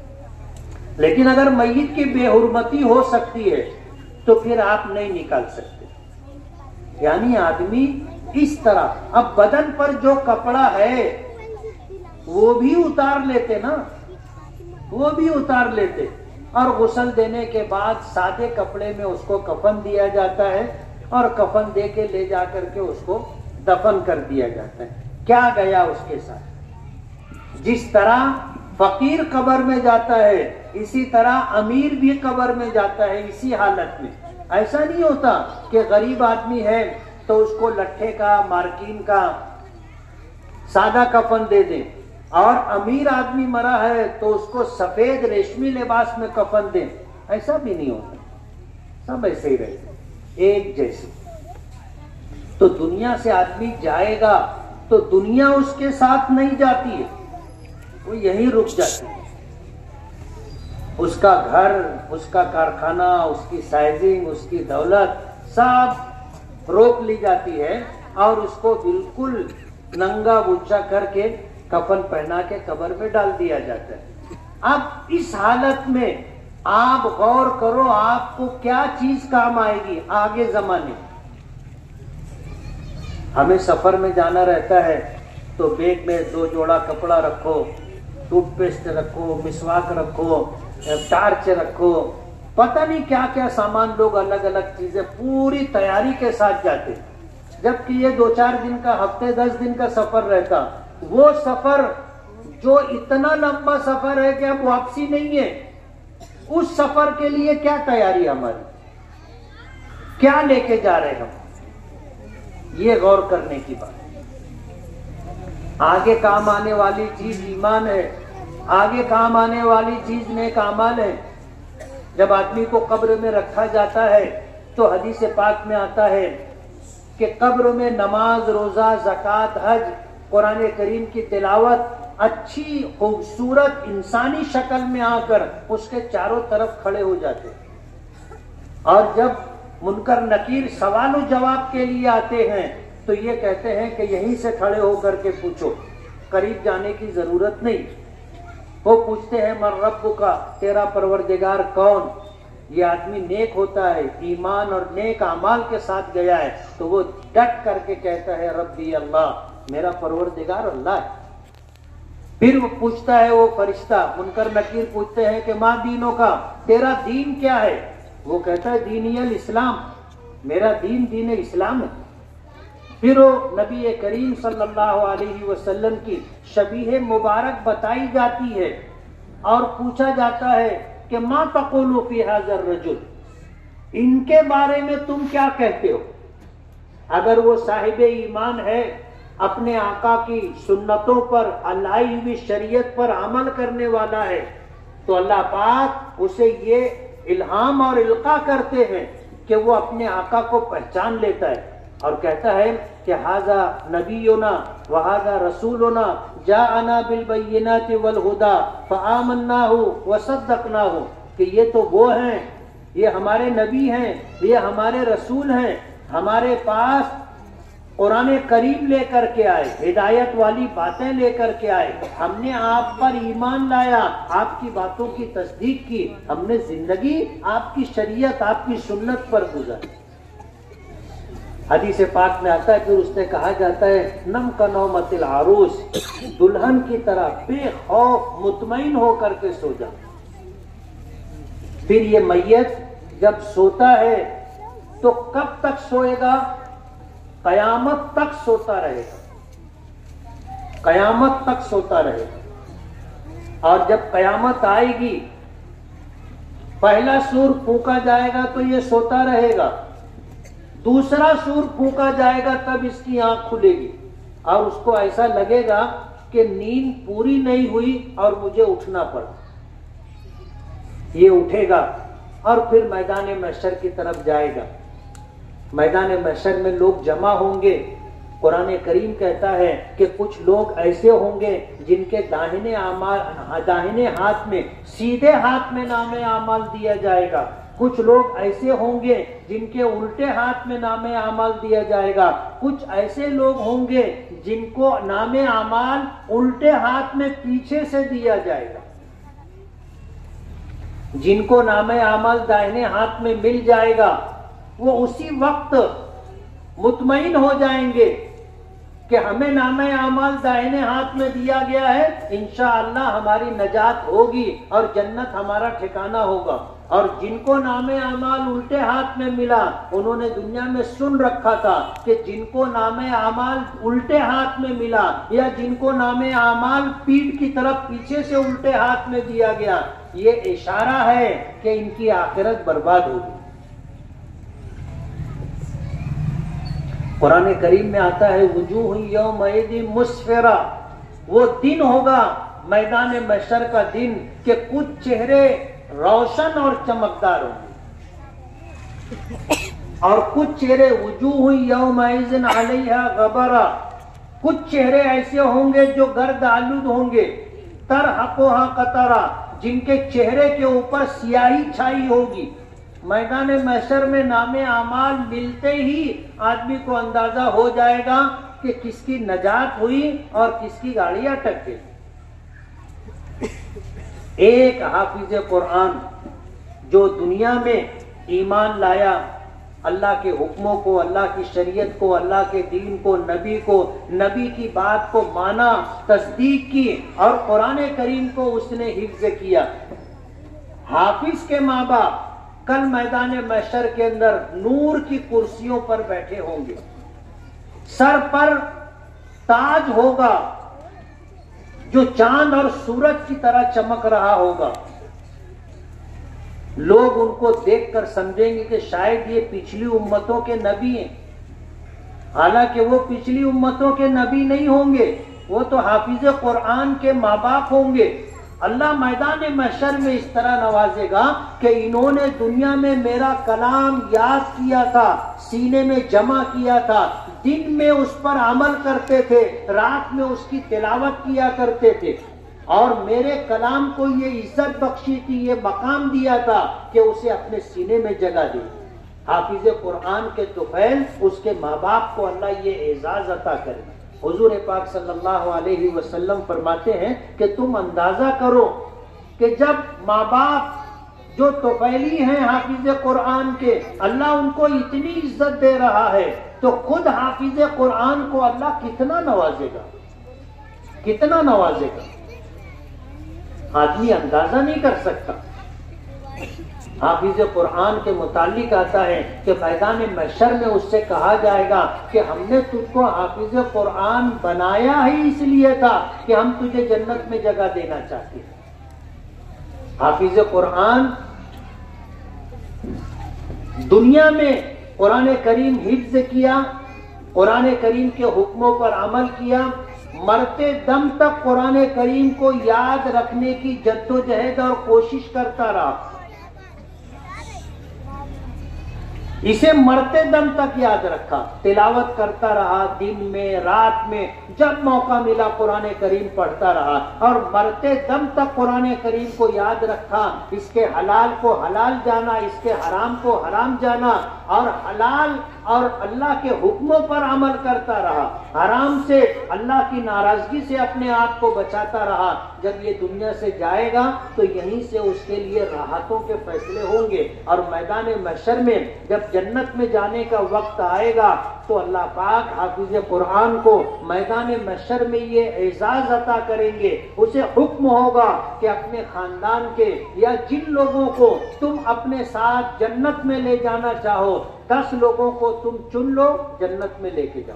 لیکن اگر میت کی بے حرمتی ہو سکتی ہے تو پھر آپ نہیں نکال سکتے۔ یعنی آدمی اس طرح، اب بدن پر جو کپڑا ہے وہ بھی اتار لیتے نا، وہ بھی اتار لیتے، اور غسل دینے کے بعد سادے کپڑے میں اس کو کفن دیا جاتا ہے اور کفن دے کے لے جا کر کے اس کو دفن کر دیا جاتا ہے۔ کیا گیا اس کے ساتھ؟ جس طرح فقیر قبر میں جاتا ہے اسی طرح امیر بھی قبر میں جاتا ہے اسی حالت میں۔ ایسا نہیں ہوتا کہ غریب آدمی ہے تو اس کو لٹھے کا، مارکین کا سادہ کفن دے دیں، اور امیر آدمی مرا ہے تو اس کو سفید ریشمی لباس میں کفن دیں، ایسا بھی نہیں ہوتا، سب ایسے ہی رہتے ایک جیسے۔ تو دنیا سے آدمی جائے گا تو دنیا اس کے ساتھ نہیں جاتی ہے، وہ یہیں رک جاتی ہے۔ اس کا گھر، اس کا کارخانہ، اس کی سائزنگ، اس کی دولت سب روک لی جاتی ہے اور اس کو بالکل ننگا بچا کر کے کفن پہنا کے قبر میں ڈال دیا جاتا ہے۔ اب اس حالت میں آپ غور کرو آپ کو کیا چیز کام آئے گی آگے زمانے۔ ہمیں سفر میں جانا رہتا ہے تو بیگ میں 2 جوڑا کپڑا رکھو، ٹوتھ پیسٹ رکھو، مسواک رکھو، ٹارچ رکھو، پتہ نہیں کیا کیا سامان، لوگ الگ الگ چیزیں پوری تیاری کے ساتھ جاتے، جبکہ یہ 2-4 دن کا، ہفتے 10 دن کا سفر رہتا۔ وہ سفر جو اتنا لمبا سفر ہے کہ اب واپسی نہیں ہے، اس سفر کے لیے کیا تیاری ہماری، کیا لے کے جا رہے ہم، یہ غور کرنے کی بات۔ آگے کام آنے والی چیز ایمان ہے، آگے کام آنے والی چیز نیک اعمال ہے۔ جب آدمی کو قبر میں رکھا جاتا ہے تو حدیث پاک میں آتا ہے کہ قبر میں نماز، روزہ، زکوٰۃ، حج، قرآن کریم کی تلاوت اچھی خوبصورت انسانی شکل میں آ کر اس کے چاروں طرف کھڑے ہو جاتے، اور جب منکر نکیر سوال و جواب کے لیے آتے ہیں تو یہ کہتے ہیں کہ یہیں سے کھڑے ہو کر کے پوچھو، قریب جانے کی ضرورت نہیں۔ وہ پوچھتے ہیں من ربک کا، تیرا پروردگار کون؟ یہ آدمی نیک ہوتا ہے، ایمان اور نیک اعمال کے ساتھ گیا ہے تو وہ ڈٹ کر کے کہتا ہے ربی اللہ، میرا پروردگار اللہ ہے۔ پھر وہ پوچھتا ہے، وہ فرشتہ منکر نکیر پوچھتے ہیں کہ ماں دینوں کا، تیرا دین کیا ہے؟ وہ کہتا ہے دینی الاسلام، میرا دین دین اسلام ہے۔ پھر وہ نبی کریم صلی اللہ علیہ وسلم کی شبیہ مبارک بتائی جاتی ہے اور پوچھا جاتا ہے کہ ما تقول فی ھذا الرجل، ان کے بارے میں تم کیا کہتے ہو؟ اگر وہ صاحب ایمان ہے، اپنے آقا کی سنتوں پر، لائی ہوئی شریعت پر عمل کرنے والا ہے، تو اللہ پاک اسے یہ الہام اور القاء کرتے ہیں کہ وہ اپنے آقا کو پہچان لیتا ہے اور کہتا ہے کہ ھذا نبینا وھذا رسولنا جاءنا بالبینات والہدی فآمناہ وصدقناہ، کہ یہ تو وہ ہیں، یہ ہمارے نبی ہیں، یہ ہمارے رسول ہیں، ہمارے پاس قرآن کریم لے کر کے آئے، ہدایت والی باتیں لے کر کے آئے، ہم نے آپ پر ایمان لایا، آپ کی باتوں کی تصدیق کی، ہم نے زندگی آپ کی شریعت، آپ کی سنت پر گزاری۔ حدیث پاک میں آتا ہے، پھر اس سے کہا جاتا ہے نم کنومت العروس، دلہن کی طرح بے خوف مطمئن ہو کر کے سو جا۔ پھر یہ میت جب سوتا ہے تو کب تک سوئے گا؟ قیامت تک سوتا رہے گا، قیامت تک سوتا رہے گا۔ اور جب قیامت آئے گی، پہلا سور پھونکا جائے گا تو یہ سوتا رہے گا، دوسرا سور پھونکا جائے گا تب اس کی آنکھ کھلے گی، اور اس کو ایسا لگے گا کہ نیند پوری نہیں ہوئی اور مجھے اٹھنا پڑا۔ یہ اٹھے گا اور پھر میدان محشر کی طرف جائے گا۔ میدان محشر میں لوگ جمع ہوں گے۔ قرآن کریم کہتا ہے کہ کچھ لوگ ایسے ہوں گے جن کے داہنے ہاتھ میں، سیدھے ہاتھ میں نام اعمال دیا جائے گا، کچھ لوگ ایسے ہوں گے جن کے الٹے ہاتھ میں نام اعمال دیا جائے گا، کچھ ایسے لوگ ہوں گے جن کو نام اعمال الٹے ہاتھ میں پیچھے سے دیا جائے گا۔ جن کو نام اعمال دائنے ہاتھ میں مل جائے گا وہ اسی وقت مطمئن ہو جائیں گے کہ ہمیں نام اعمال دائنے ہاتھ میں دیا گیا ہے، انشاءاللہ ہماری نجات ہوگی اور جنت ہمارا ٹھکانہ ہوگا۔ اور جن کو نام اعمال الٹے ہاتھ میں ملا، انہوں نے دنیا میں سن رکھا تھا کہ جن کو نام اعمال الٹے ہاتھ میں ملا یا جن کو نام اعمال پیٹھ کی طرف پیچھے سے الٹے ہاتھ میں دیا گیا، یہ اشارہ ہے کہ ان کی آخرت برباد ہوگی۔ قرآن کریم میں آتا ہے وجوہ یومئذ مسفرہ، وہ دن ہوگا میدان محشر کا دن کہ کچھ چہرے روشن اور چمکدار ہوں گے اور کچھ چہرے وجوہ یومئذ علیہا غبرہ، کچھ چہرے ایسے ہوں گے جو گرد آلود ہوں گے، ترحقھا قطرہ، جن کے چہرے کے اوپر سیاہی چھائی ہوگی۔ میدان محشر میں نام اعمال ملتے ہی آدمی کو اندازہ ہو جائے گا کہ کس کی نجات ہوئی اور کس کی گاڑی اٹک گئی۔ ایک حافظ قرآن جو دنیا میں ایمان لایا، اللہ کے حکموں کو، اللہ کی شریعت کو، اللہ کے دین کو، نبی کی بات کو مانا، تصدیق کی اور قرآن کریم کو اس نے حفظ کیا۔ حافظ کے ماں باپ کل میدان محشر کے اندر نور کی کرسیوں پر بیٹھے ہوں گے، سر پر تاج ہوگا جو چاند اور سورج کی طرح چمک رہا ہوگا۔ لوگ ان کو دیکھ کر سمجھیں گے کہ شاید یہ پچھلی امتوں کے نبی ہیں، حالانکہ وہ پچھلی امتوں کے نبی نہیں ہوں گے، وہ تو حافظ قرآن کے ماں باپ ہوں گے۔ اللہ میدان محشر میں اس طرح نوازے گا کہ انہوں نے دنیا میں میرا کلام یاد کیا تھا، سینے میں جمع کیا تھا، دن میں اس پر عمل کرتے تھے، رات میں اس کی تلاوت کیا کرتے تھے، اور میرے کلام کو یہ عزت بخشی تھی، یہ مقام دیا تھا کہ اسے اپنے سینے میں جگہ دی۔ حافظ قرآن کے طفیل اس کے ماں باپ کو اللہ یہ اعزاز عطا کرے۔ حضور پاک صلی اللہ علیہ وسلم فرماتے ہیں کہ تم اندازہ کرو کہ جب ماں باپ جو طفیلی ہیں حافظ قرآن کے، اللہ ان کو اتنی عزت دے رہا ہے تو خود حافظ قرآن کو اللہ کتنا نوازے گا، کتنا نوازے گا، آدمی اندازہ نہیں کر سکتا۔ حافظ قرآن کے متعلق آتا ہے کہ میدان محشر میں اس سے کہا جائے گا کہ ہم نے تجھ کو حافظ قرآن بنایا ہی اس لیے تھا کہ ہم تجھے جنت میں جگہ دینا چاہتے ہیں۔ حافظ قرآن دنیا میں قرآن کریم حفظ کیا، قرآن کریم کے حکموں پر عمل کیا، مرتے دم تک قرآن کریم کو یاد رکھنے کی جدوجہد اور کوشش کرتا رہا۔ اسے مرتے دم تک یاد رکھا، تلاوت کرتا رہا، دن میں رات میں جب موقع ملا قرآن کریم پڑھتا رہا، اور مرتے دم تک قرآن کریم کو یاد رکھا، اس کے حلال کو حلال جانا، اس کے حرام کو حرام جانا، اور حلال اور اللہ کے حکموں پر عمل کرتا رہا، حرام سے اللہ کی ناراضگی سے اپنے آپ کو بچاتا رہا۔ جب یہ دنیا سے جائے گا تو یہیں سے اس کے لیے راحتوں کے فیصلے ہوں گے، اور میدان محشر میں جب جنت میں جانے کا وقت آئے گا تو اللہ پاک حافظ قرآن کو میدان محشر میں یہ اعزاز عطا کریں گے، اسے حکم ہوگا کہ اپنے خاندان کے یا جن لوگوں کو تم اپنے ساتھ جنت میں لے جانا چاہو، 10 لوگوں کو تم چن لو، جنت میں لے کے جاؤ۔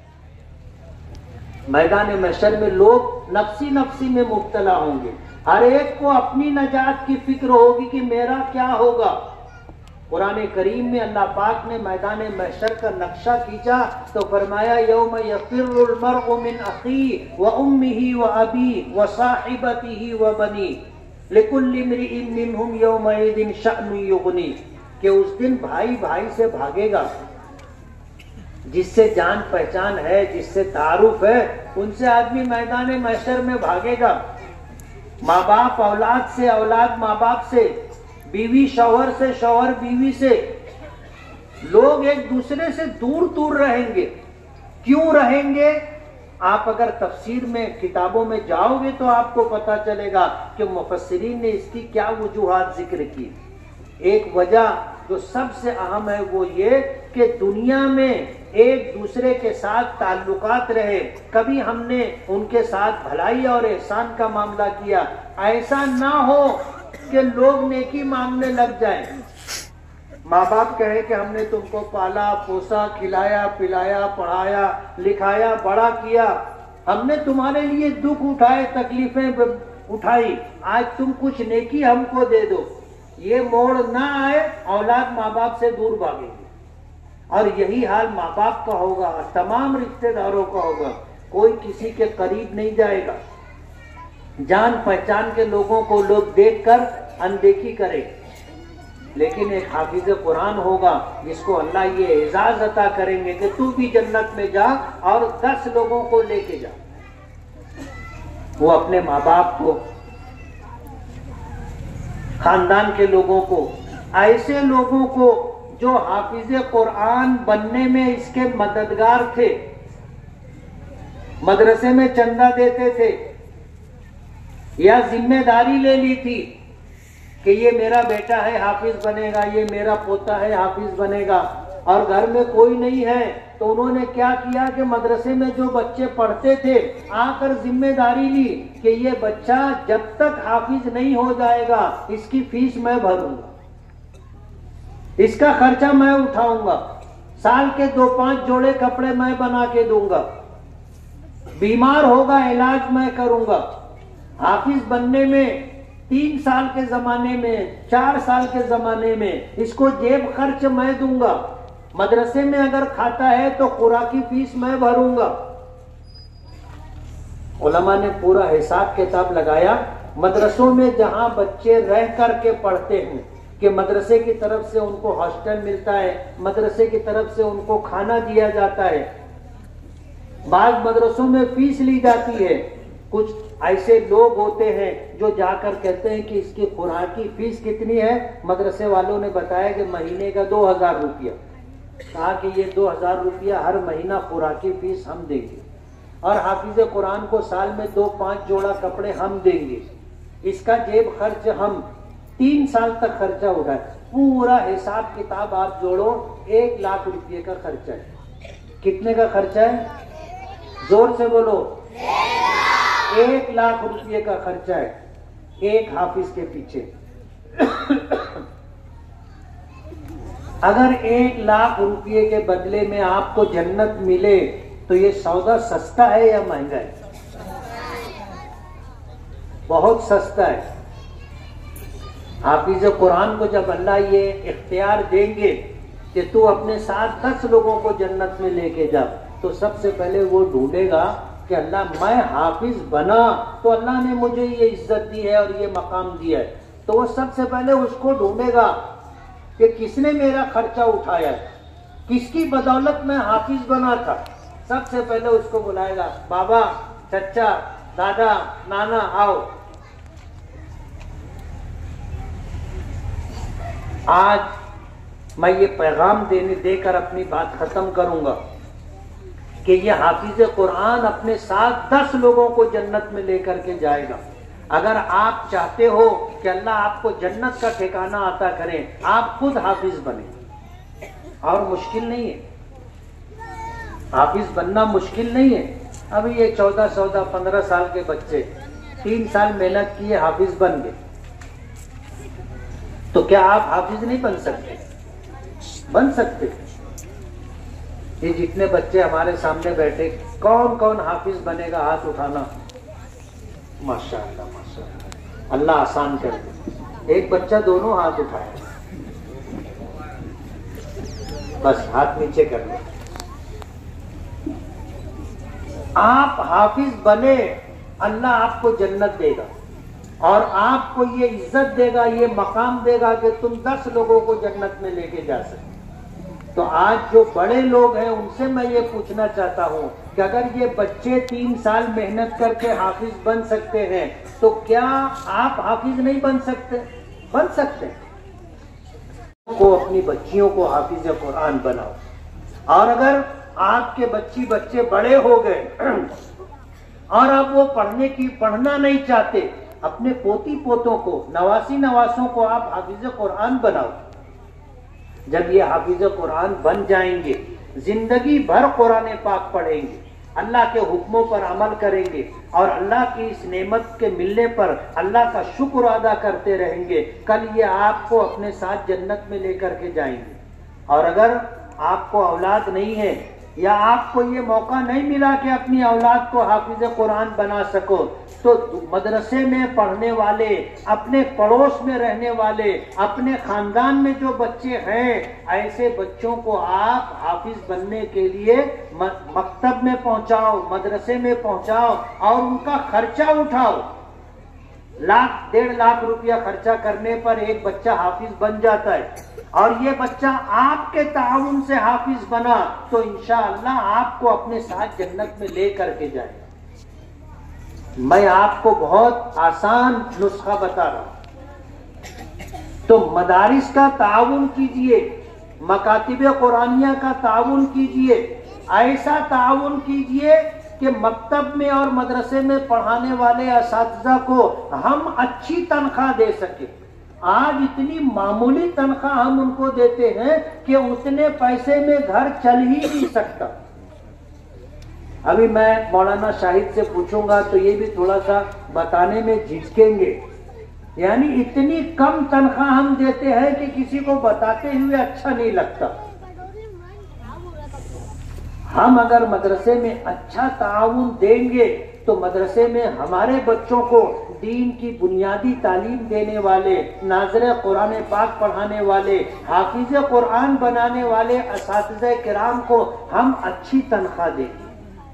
میدان محشر میں لوگ نفسی نفسی میں مبتلا ہوں گے، ہر ایک کو اپنی نجات کی فکر ہوگی کہ میرا کیا ہوگا۔ قرآن کریم میں اللہ پاک نے میدان محشر کا نقشہ کھینچا تو فرمایا یوم یفر المرء من اخیہ وامہ وابیہ وصاحبتہ وبنیہ لکل امرئ منہم یومئذ شأن یغنیہ، کہ اس دن بھائی بھائی سے بھاگے گا، جس سے جان پہچان ہے، جس سے تعارف ہے، ان سے آدمی میدان محشر میں بھاگے گا۔ ماں باپ اولاد سے، اولاد ماں باپ سے، بیوی شوہر سے، شوہر بیوی سے، لوگ ایک دوسرے سے دور دور رہیں گے۔ کیوں رہیں گے؟ آپ اگر تفسیر میں کتابوں میں جاؤ گے تو آپ کو پتا چلے گا کہ مفسرین نے اس کی کیا وجوہات ذکر کی۔ ایک وجہ جو سب سے اہم ہے وہ یہ کہ دنیا میں ایک دوسرے کے ساتھ تعلقات رہے، کبھی ہم نے ان کے ساتھ بھلائی اور احسان کا معاملہ کیا، ایسا نہ ہو کہ لوگ نیکی مانگنے لگ جائیں۔ ماں باپ کہے کہ ہم نے تم کو پالا پوسا، کھلایا پلایا، پڑھایا لکھایا، بڑا کیا، ہم نے تمہارے لیے دکھ اٹھائے، تکلیفیں اٹھائی، آج تم کچھ نیکی ہم کو دے دو۔ یہ موڑ نہ آئے، اولاد ماں باپ سے دور بھاگے گی، اور یہی حال ماں باپ کا ہوگا، تمام رشتہ داروں کا ہوگا، کوئی کسی کے قریب نہیں جائے گا۔ جان پہچان کے لوگوں کو لوگ دیکھ کر اندیکھی کرے، لیکن ایک حافظ قرآن ہوگا جس کو اللہ یہ اعزاز عطا کریں گے کہ تو بھی جنت میں جا اور 10 لوگوں کو لے کے جا۔ وہ اپنے ماں باپ کو، خاندان کے لوگوں کو، ایسے لوگوں کو جو حافظ قرآن بننے میں اس کے مددگار تھے، مدرسے میں چندہ دیتے تھے یا ذمہ داری لے لی تھی کہ یہ میرا بیٹا ہے حافظ بنے گا، یہ میرا پوتا ہے حافظ بنے گا، اور گھر میں کوئی نہیں ہے، تو انہوں نے کیا کیا کہ مدرسے میں جو بچے پڑھتے تھے آ کر ذمہ داری لی کہ یہ بچہ جب تک حافظ نہیں ہو جائے گا اس کی فیس میں بھروں گا، اس کا خرچہ میں اٹھاؤں گا، سال کے 2-5 جوڑے کپڑے میں بنا کے دوں گا، بیمار ہوگا علاج میں کروں گا۔ حافظ بننے میں 3 سال کے زمانے میں، 4 سال کے زمانے میں اس کو جیب خرچ میں دوں گا، مدرسے میں اگر کھاتا ہے تو خوراکی فیس میں بھروں گا۔ علماء نے پورا حساب کتاب لگایا، مدرسوں میں جہاں بچے رہ کر کے پڑھتے ہیں کہ مدرسے کی طرف سے ان کو ہاسٹل ملتا ہے، مدرسے کی طرف سے ان کو کھانا دیا جاتا ہے، بعض مدرسوں میں فیس لی جاتی ہے، کچھ ایسے لوگ ہوتے ہیں جو جا کر کہتے ہیں کہ اس کی خوراکی فیس کتنی ہے، مدرسے والوں نے بتایا کہ مہینے کا 2000 روپیہ، کہا کہ یہ 2000 روپیہ ہر مہینہ خوراکی فیس ہم دیں گے، اور حافظ قرآن کو سال میں 2-5 جوڑا کپڑے ہم دیں گے، اس کا جیب خرچ ہم 3 سال تک خرچہ اٹھائے۔ پورا حساب کتاب آپ جوڑو، 1 لاکھ روپیے کا خرچہ ہے۔ کتنے کا خرچہ ہے؟ زور سے بولو۔ 1 لاکھ روپیے کا خرچہ ہے ایک حافظ کے پیچھے۔ اگر 1 لاکھ روپیے کے بدلے میں آپ کو جنت ملے تو یہ سودا سستا ہے یا مہنگا ہے؟ بہت سستا ہے۔ حافظ قرآن کو جب اللہ یہ اختیار دیں گے کہ تو اپنے ساتھ 10 لوگوں کو جنت میں لے کے جا، تو سب سے پہلے وہ ڈھونڈے گا کہ اللہ میں حافظ بنا تو اللہ نے مجھے یہ عزت دی ہے اور یہ مقام دیا ہے، تو وہ سب سے پہلے اس کو ڈھونڈے گا کہ کس نے میرا خرچہ اٹھایا ہے، کس کی بدولت میں حافظ بنا تھا، سب سے پہلے اس کو بلائے گا، بابا، چچا، دادا، نانا، آؤ۔ آج میں یہ پیغام دے کر اپنی بات ختم کروں گا کہ یہ حافظ قرآن اپنے ساتھ 10 لوگوں کو جنت میں لے کر کے جائے گا۔ اگر آپ چاہتے ہو کہ اللہ آپ کو جنت کا ٹھکانہ عطا کرے، آپ خود حافظ بنیں، اور مشکل نہیں ہے، حافظ بننا مشکل نہیں ہے۔ ابھی یہ 14 15 سال کے بچے 3 سال محنت کیے، حافظ بن گئے، تو کیا آپ حافظ نہیں بن سکتے؟ بن سکتے۔ یہ جتنے بچے ہمارے سامنے بیٹھے، کون کون حافظ بنے گا؟ ہاتھ اٹھانا۔ ماشاءاللہ ماشاءاللہ، اللہ آسان کر دے۔ ایک بچہ دونوں ہاتھ اٹھائے، بس ہاتھ نیچے کر لیں۔ آپ حافظ بنے، اللہ آپ کو جنت دے گا، اور آپ کو یہ عزت دے گا، یہ مقام دے گا کہ تم 10 لوگوں کو جنت میں لے کے جا سکتے۔ تو آج جو بڑے لوگ ہیں ان سے میں یہ پوچھنا چاہتا ہوں کہ اگر یہ بچے 3 سال محنت کر کے حافظ بن سکتے ہیں تو کیا آپ حافظ نہیں بن سکتے؟ بن سکتے۔ کو اپنی بچیوں کو حافظ قرآن بناؤ، اور اگر آپ کے بچے بڑے ہو گئے اور اب وہ پڑھنا نہیں چاہتے، اپنے پوتی پوتوں کو، نواسی نواسوں کو آپ حافظ قرآن بناؤ۔ جب یہ حافظ قرآن بن جائیں گے، زندگی بھر قرآن پاک پڑھیں گے، اللہ کے حکموں پر عمل کریں گے، اور اللہ کی اس نعمت کے ملنے پر اللہ کا شکر ادا کرتے رہیں گے، کل یہ آپ کو اپنے ساتھ جنت میں لے کر کے جائیں گے۔ اور اگر آپ کو اولاد نہیں ہے، یا آپ کو یہ موقع نہیں ملا کہ اپنی اولاد کو حافظ قرآن بنا سکو، تو مدرسے میں پڑھنے والے، اپنے پڑوس میں رہنے والے، اپنے خاندان میں جو بچے ہیں، ایسے بچوں کو آپ حافظ بننے کے لیے مکتب میں پہنچاؤ، مدرسے میں پہنچاؤ، اور ان کا خرچہ اٹھاؤ۔ 1 1.5 لاکھ روپیہ خرچہ کرنے پر ایک بچہ حافظ بن جاتا ہے، اور یہ بچہ آپ کے تعاون سے حافظ بنا تو انشاءاللہ آپ کو اپنے ساتھ جنت میں لے کر کے جائے۔ میں آپ کو بہت آسان نسخہ بتا رہا ہوں، تو مدارس کا تعاون کیجئے، مکاتب قرآنیہ کا تعاون کیجئے، ایسا تعاون کیجئے کہ مکتب میں اور مدرسے میں پڑھانے والے اساتذہ کو ہم اچھی تنخواہ دے سکیں۔ آج اتنی معمولی تنخواہ ہم ان کو دیتے ہیں کہ اتنے پیسے میں گھر چل ہی نہیں سکتا۔ ابھی میں مولانا شاہد سے پوچھوں گا تو یہ بھی تھوڑا سا بتانے میں جھجکیں گے، یعنی اتنی کم تنخواہ ہم دیتے ہیں کہ کسی کو بتاتے ہوئے اچھا نہیں لگتا۔ ہم اگر مدرسے میں اچھا تعاون دیں گے تو مدرسے میں ہمارے بچوں کو دین کی بنیادی تعلیم دینے والے، ناظر قرآن پاک پڑھانے والے، حافظ قرآن بنانے والے اساتذہ کرام کو ہم اچھی تنخواہ دیں گے،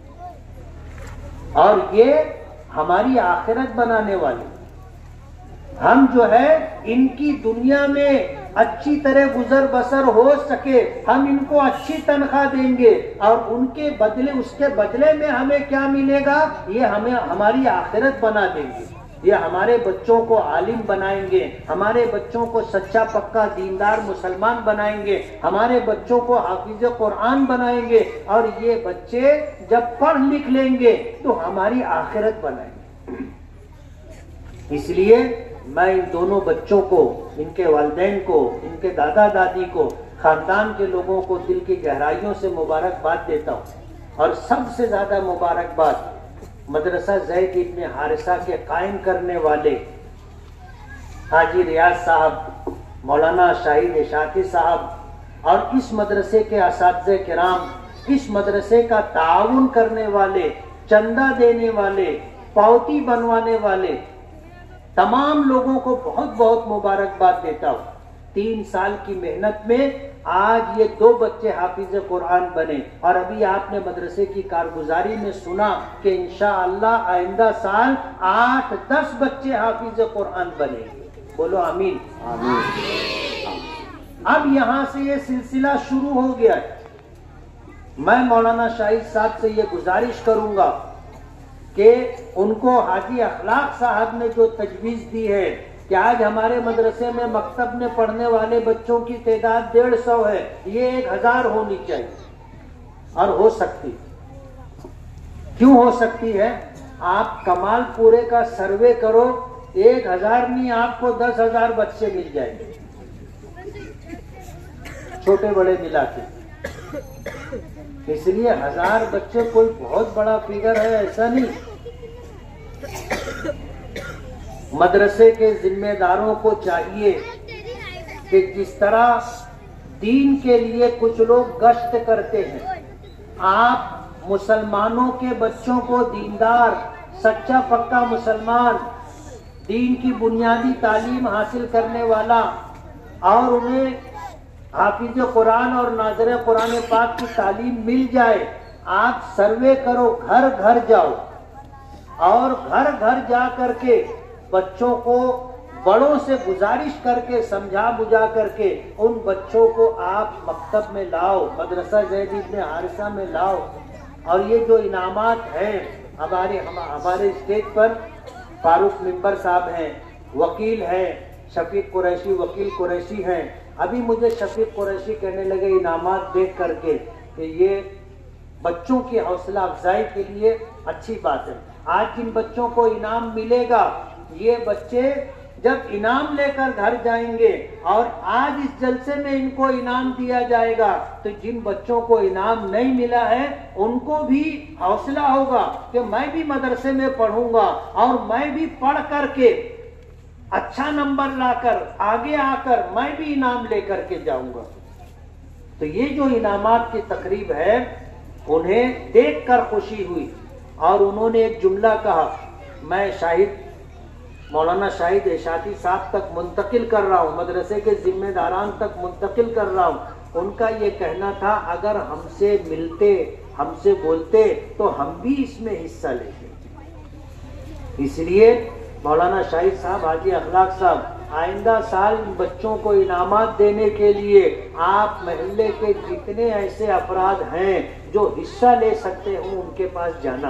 اور یہ ہماری آخرت بنانے والے۔ ہم جو ہے ان کی دنیا میں اچھی طرح گزر بسر ہو سکے، ہم ان کو اچھی تنخواہ دیں گے، اور ان کے بدلے، اس کے بدلے میں ہمیں کیا ملے گا؟ یہ ہمیں ہماری آخرت بنا دیں گے، یہ ہمارے بچوں کو عالم بنائیں گے، ہمارے بچوں کو سچا پکا دیندار مسلمان بنائیں گے، ہمارے بچوں کو حافظ قرآن بنائیں گے، اور یہ بچے جب پڑھ لکھ لیں گے تو ہماری آخرت بنائیں گے۔ اس لیے میں ان دونوں بچوں کو، ان کے والدین کو، ان کے دادا دادی کو، خاندان کے لوگوں کو دل کی گہرائیوں سے مبارکباد دیتا ہوں، اور سب سے زیادہ مبارکباد مدرسہ زید ابن حارثہ کے قائم کرنے والے حاجی ریاض صاحب، مولانا شاہد اشاعتی صاحب، اور اس مدرسے کے اساتذہ کرام، اس مدرسے کا تعاون کرنے والے، چندہ دینے والے، پاوتی بنوانے والے تمام لوگوں کو بہت بہت مبارکباد دیتا ہوں۔ 3 سال کی محنت میں آج یہ 2 بچے حافظ قرآن بنے، اور ابھی آپ نے مدرسے کی کارگزاری میں سنا کہ انشاءاللہ آئندہ سال 8-10 بچے حافظ قرآن بنے گے۔ بولو آمین۔ اب یہاں سے یہ سلسلہ شروع ہو گیا ہے. میں مولانا شاہد صاحب سے یہ گزارش کروں گا کہ ان کو حاجی اخلاق صاحب نے جو تجویز دی ہے کہ آج ہمارے مدرسے میں مکتب میں پڑھنے والے بچوں کی تعداد 150 ہے، یہ 1000 ہونی چاہیے. اور ہو سکتی، کیوں ہو سکتی ہے؟ آپ کمال پورے کا سروے کرو، 1000 نہیں آپ کو 10,000 بچے مل جائیں گے، چھوٹے بڑے ملا کے. اس لیے 1000 بچے کوئی بہت بڑا فگر ہے ایسا نہیں. مدرسے کے ذمہ داروں کو چاہیے کہ جس طرح دین کے لیے کچھ لوگ گشت کرتے ہیں، آپ مسلمانوں کے بچوں کو دیندار، سچا پکا مسلمان، دین کی بنیادی تعلیم حاصل کرنے والا اور انہیں حافظ قرآن اور ناظر قرآن پاک کی تعلیم مل جائے، آپ سروے کرو، گھر گھر جاؤ اور گھر گھر جا کر کے بچوں کو بڑوں سے گزارش کر کے سمجھا بجھا کر کے ان بچوں کو آپ مکتب میں لاؤ، مدرسہ زید ابن حارثہ میں لاؤ. اور یہ جو انعامات ہیں ہمارے اسٹیج پر فاروق ممبر صاحب ہیں، وکیل ہیں شفیق قریشی، وکیل قریشی ہیں. ابھی مجھے شفیق قریشی کہنے لگے انعامات دیکھ کر کے کہ یہ بچوں کی حوصلہ افزائی کے لیے اچھی بات ہے. آج جن بچوں کو انعام ملے گا، یہ بچے جب انعام لے کر گھر جائیں گے اور آج اس جلسے میں ان کو انعام دیا جائے گا، تو جن بچوں کو انعام نہیں ملا ہے ان کو بھی حوصلہ ہوگا کہ میں بھی مدرسے میں پڑھوں گا اور میں بھی پڑھ کر کے اچھا نمبر لا کر آگے آ کر میں بھی انعام لے کر کے جاؤں گا. تو یہ جو انعامات کی تقریب ہے انہیں دیکھ کر خوشی ہوئی اور انہوں نے ایک جملہ کہا، میں مولانا شاہد اشاعتی صاحب تک منتقل کر رہا ہوں، مدرسے کے ذمہ داران تک منتقل کر رہا ہوں. ان کا یہ کہنا تھا اگر ہم سے ملتے، ہم سے بولتے تو ہم بھی اس میں حصہ لیتے. اس لیے مولانا شاہد صاحب، حاجی اخلاق صاحب، آئندہ سال بچوں کو انعامات دینے کے لیے آپ محلے کے جتنے ایسے افراد ہیں جو حصہ لے سکتے ہوں ان کے پاس جانا،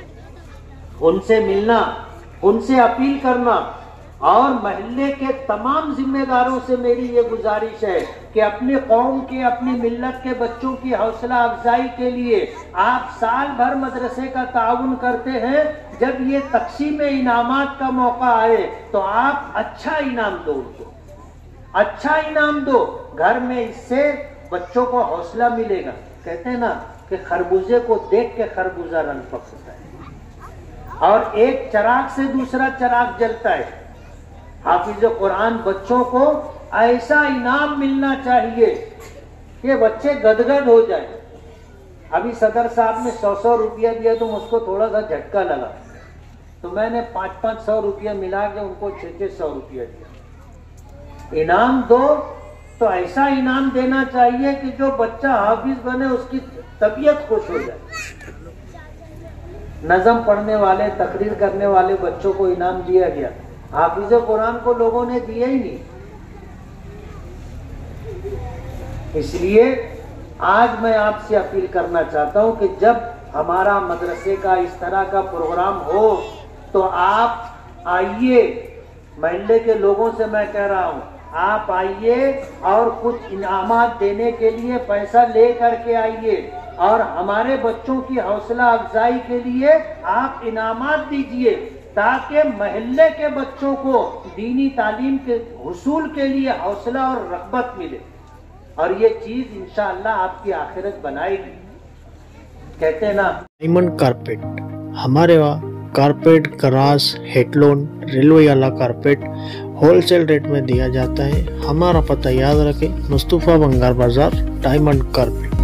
ان سے ملنا، ان سے اپیل کرنا. اور محلے کے تمام ذمہ داروں سے میری یہ گزارش ہے کہ اپنی قوم کے، اپنی ملت کے بچوں کی حوصلہ افزائی کے لیے آپ سال بھر مدرسے کا تعاون کرتے ہیں، جب یہ تقسیم انعامات کا موقع آئے تو آپ اچھا انعام دو، ان کو اچھا انعام دو. گھر میں اس سے بچوں کو حوصلہ ملے گا. کہتے ہیں نا کہ خربوزے کو دیکھ کے خربوزہ رنگ پکڑتا ہے اور ایک چراغ سے دوسرا چراغ جلتا ہے. حافظ قرآن بچوں کو ایسا انعام ملنا چاہیے کہ بچے گدگد ہو جائیں. ابھی صدر صاحب نے 100 روپیہ دیا تو مجھ کو تھوڑا سا جھٹکا لگا، تو میں نے 500 روپیہ ملا کے ان کو 600 روپیہ دیا. انعام دو تو ایسا انعام دینا چاہیے کہ جو بچہ حافظ بنے اس کی طبیعت خوش ہو جائے. نظم پڑھنے والے، تقریر کرنے والے بچوں کو انعام دیا گیا، حافظ قرآن کو لوگوں نے دیا ہی نہیں. اس لیے آج میں آپ سے اپیل کرنا چاہتا ہوں کہ جب ہمارا مدرسے کا اس طرح کا پروگرام ہو تو آپ آئیے. محلے کے لوگوں سے میں کہہ رہا ہوں، آپ آئیے اور کچھ انعامات دینے کے لیے پیسہ لے کر کے آئیے اور ہمارے بچوں کی حوصلہ افزائی کے لیے آپ انعامات دیجئے تاکہ محلے کے بچوں کو دینی تعلیم کے حصول کے لیے حوصلہ اور رغبت ملے، اور یہ چیز انشاءاللہ آپ کی آخرت بنائے گی. کہتے ہیں نا ڈائمنڈ کارپیٹ، ہمارے وہاں carpet, grass, head lawn, railway والا کارپیٹ ہول سیل ریٹ میں دیا جاتا ہے. ہمارا پتہ یاد رکھیں، مصطفیٰ بنگار بازار، ڈائمنڈ کارپیٹ.